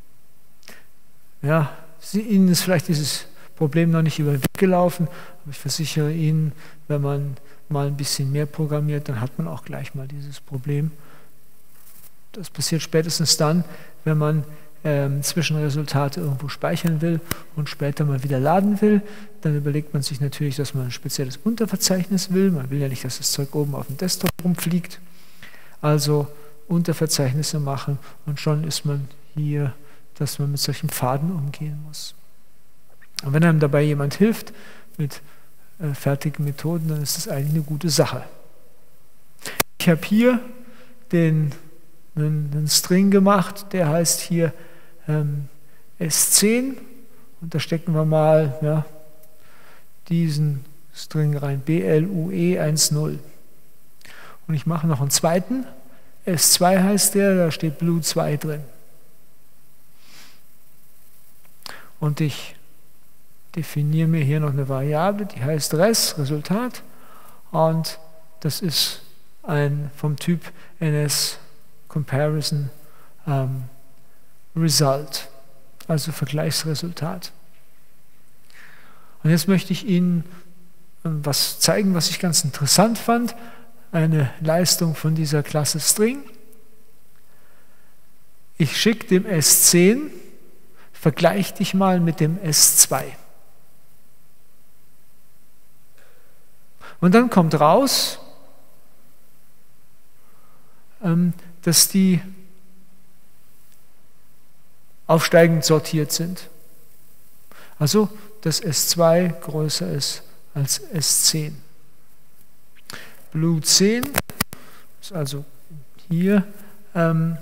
ja, Sie, Ihnen ist vielleicht dieses Problem noch nicht über den Weg gelaufen, aber ich versichere Ihnen, wenn man mal ein bisschen mehr programmiert, dann hat man auch gleich mal dieses Problem. Das passiert spätestens dann, wenn man ähm, Zwischenresultate irgendwo speichern will und später mal wieder laden will. Dann überlegt man sich natürlich, dass man ein spezielles Unterverzeichnis will. Man will ja nicht, dass das Zeug oben auf dem Desktop rumfliegt. Also Unterverzeichnisse machen und schon ist man hier, dass man mit solchen Pfaden umgehen muss. Und wenn einem dabei jemand hilft mit äh, fertigen Methoden, dann ist das eigentlich eine gute Sache. Ich habe hier den Einen, einen String gemacht, der heißt hier ähm, S zehn und da stecken wir mal ja, diesen String rein, B L U E ten. Und ich mache noch einen zweiten, S zwei heißt der, da steht Blue zwei drin. Und ich definiere mir hier noch eine Variable, die heißt Res, Resultat, und das ist ein vom Typ N S Comparison ähm, Result, also Vergleichsresultat. Und jetzt möchte ich Ihnen ähm, was zeigen, was ich ganz interessant fand, eine Leistung von dieser Klasse String. Ich schicke dem S zehn, vergleich dich mal mit dem S zwei. Und dann kommt raus, ähm, dass die aufsteigend sortiert sind. Also, dass S zwei größer ist als S zehn. Blue zehn ist also hier ähm,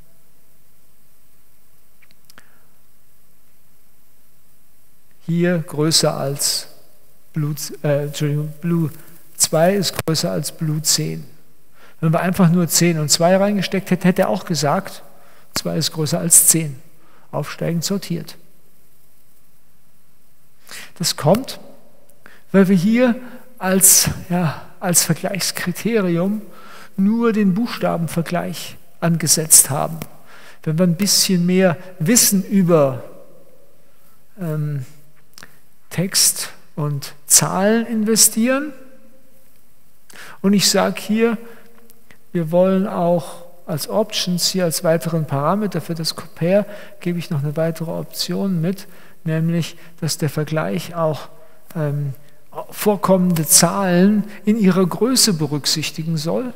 hier größer als Blue, äh, Entschuldigung, Blue zwei ist größer als Blue zehn. Wenn wir einfach nur zehn und zwei reingesteckt hätten, hätte er auch gesagt, zwei ist größer als zehn. Aufsteigend sortiert. Das kommt, weil wir hier als, ja, als Vergleichskriterium nur den Buchstabenvergleich angesetzt haben. Wenn wir ein bisschen mehr Wissen über ähm, Text und Zahlen investieren, und ich sage hier, wir wollen auch als Options hier als weiteren Parameter für das Compare, gebe ich noch eine weitere Option mit, nämlich, dass der Vergleich auch ähm, vorkommende Zahlen in ihrer Größe berücksichtigen soll.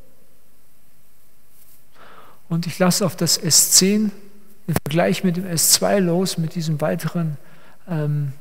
Und ich lasse auf das S zehn im Vergleich mit dem S zwei los, mit diesem weiteren ähm,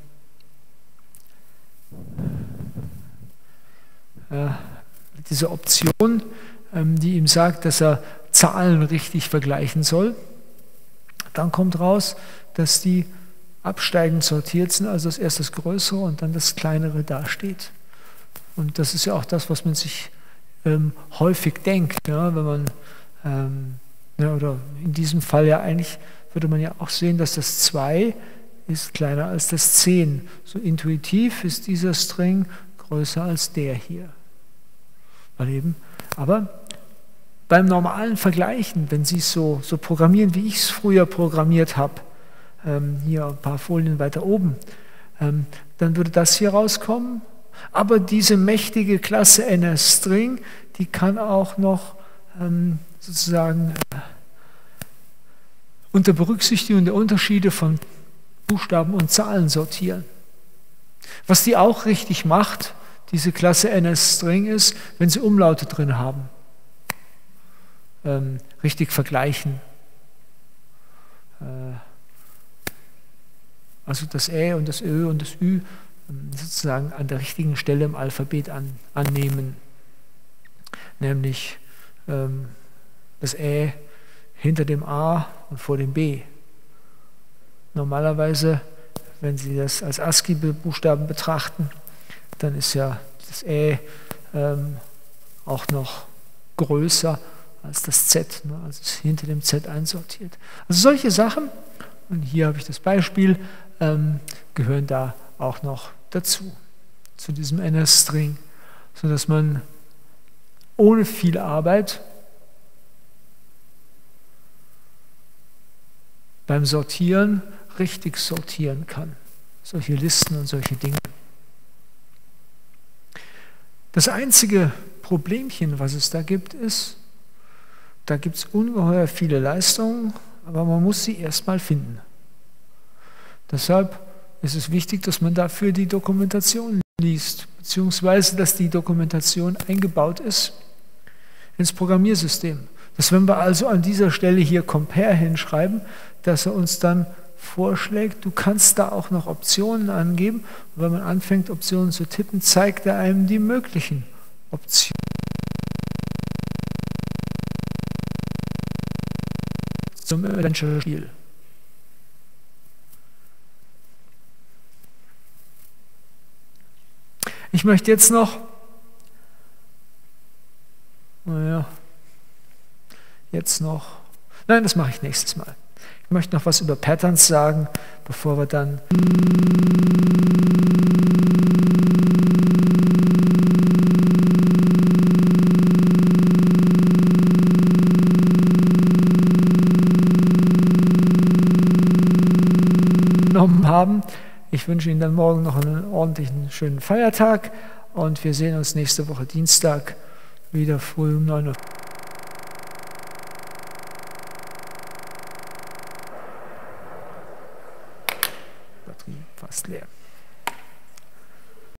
äh, diese Option, ähm, die ihm sagt, dass er Zahlen richtig vergleichen soll. Dann kommt raus, dass die absteigend sortiert sind, also dass erst das Größere und dann das Kleinere dasteht. Und das ist ja auch das, was man sich ähm, häufig denkt, ja, wenn man, ähm, ja, oder in diesem Fall ja eigentlich, würde man ja auch sehen, dass das zwei ist kleiner als das zehn. So intuitiv ist dieser String größer als der hier. Weil eben, aber beim normalen Vergleichen, wenn Sie es so, so programmieren, wie ich es früher programmiert habe, ähm, hier ein paar Folien weiter oben, ähm, dann würde das hier rauskommen. Aber diese mächtige Klasse N S String, die kann auch noch ähm, sozusagen äh, unter Berücksichtigung der Unterschiede von Buchstaben und Zahlen sortieren. Was die auch richtig macht, diese Klasse N S String, ist, wenn Sie Umlaute drin haben, ähm, richtig vergleichen. Äh, also das Ä und das Ö und das Ü ähm, sozusagen an der richtigen Stelle im Alphabet an, annehmen. Nämlich ähm, das Ä hinter dem A und vor dem B. Normalerweise, wenn Sie das als ASCII-Buchstaben betrachten, dann ist ja das Ä ähm, auch noch größer als das Z, ne? Also es ist hinter dem Z einsortiert. Also solche Sachen, und hier habe ich das Beispiel, ähm, gehören da auch noch dazu, zu diesem N S String, sodass man ohne viel Arbeit beim Sortieren richtig sortieren kann. Solche Listen und solche Dinge. Das einzige Problemchen, was es da gibt, ist, da gibt es ungeheuer viele Leistungen, aber man muss sie erstmal finden. Deshalb ist es wichtig, dass man dafür die Dokumentation liest, beziehungsweise dass die Dokumentation eingebaut ist ins Programmiersystem. Dass wenn wir also an dieser Stelle hier Compare hinschreiben, dass er uns dann vorschlägt, du kannst da auch noch Optionen angeben. Und wenn man anfängt, Optionen zu tippen, zeigt er einem die möglichen Optionen. Zum Adventure-Spiel. Ich möchte jetzt noch, naja, jetzt noch, nein, das mache ich nächstes Mal. Ich möchte noch was über Patterns sagen, bevor wir dann genommen haben. Ich wünsche Ihnen dann morgen noch einen ordentlichen, schönen Feiertag und wir sehen uns nächste Woche Dienstag wieder früh um neun Uhr.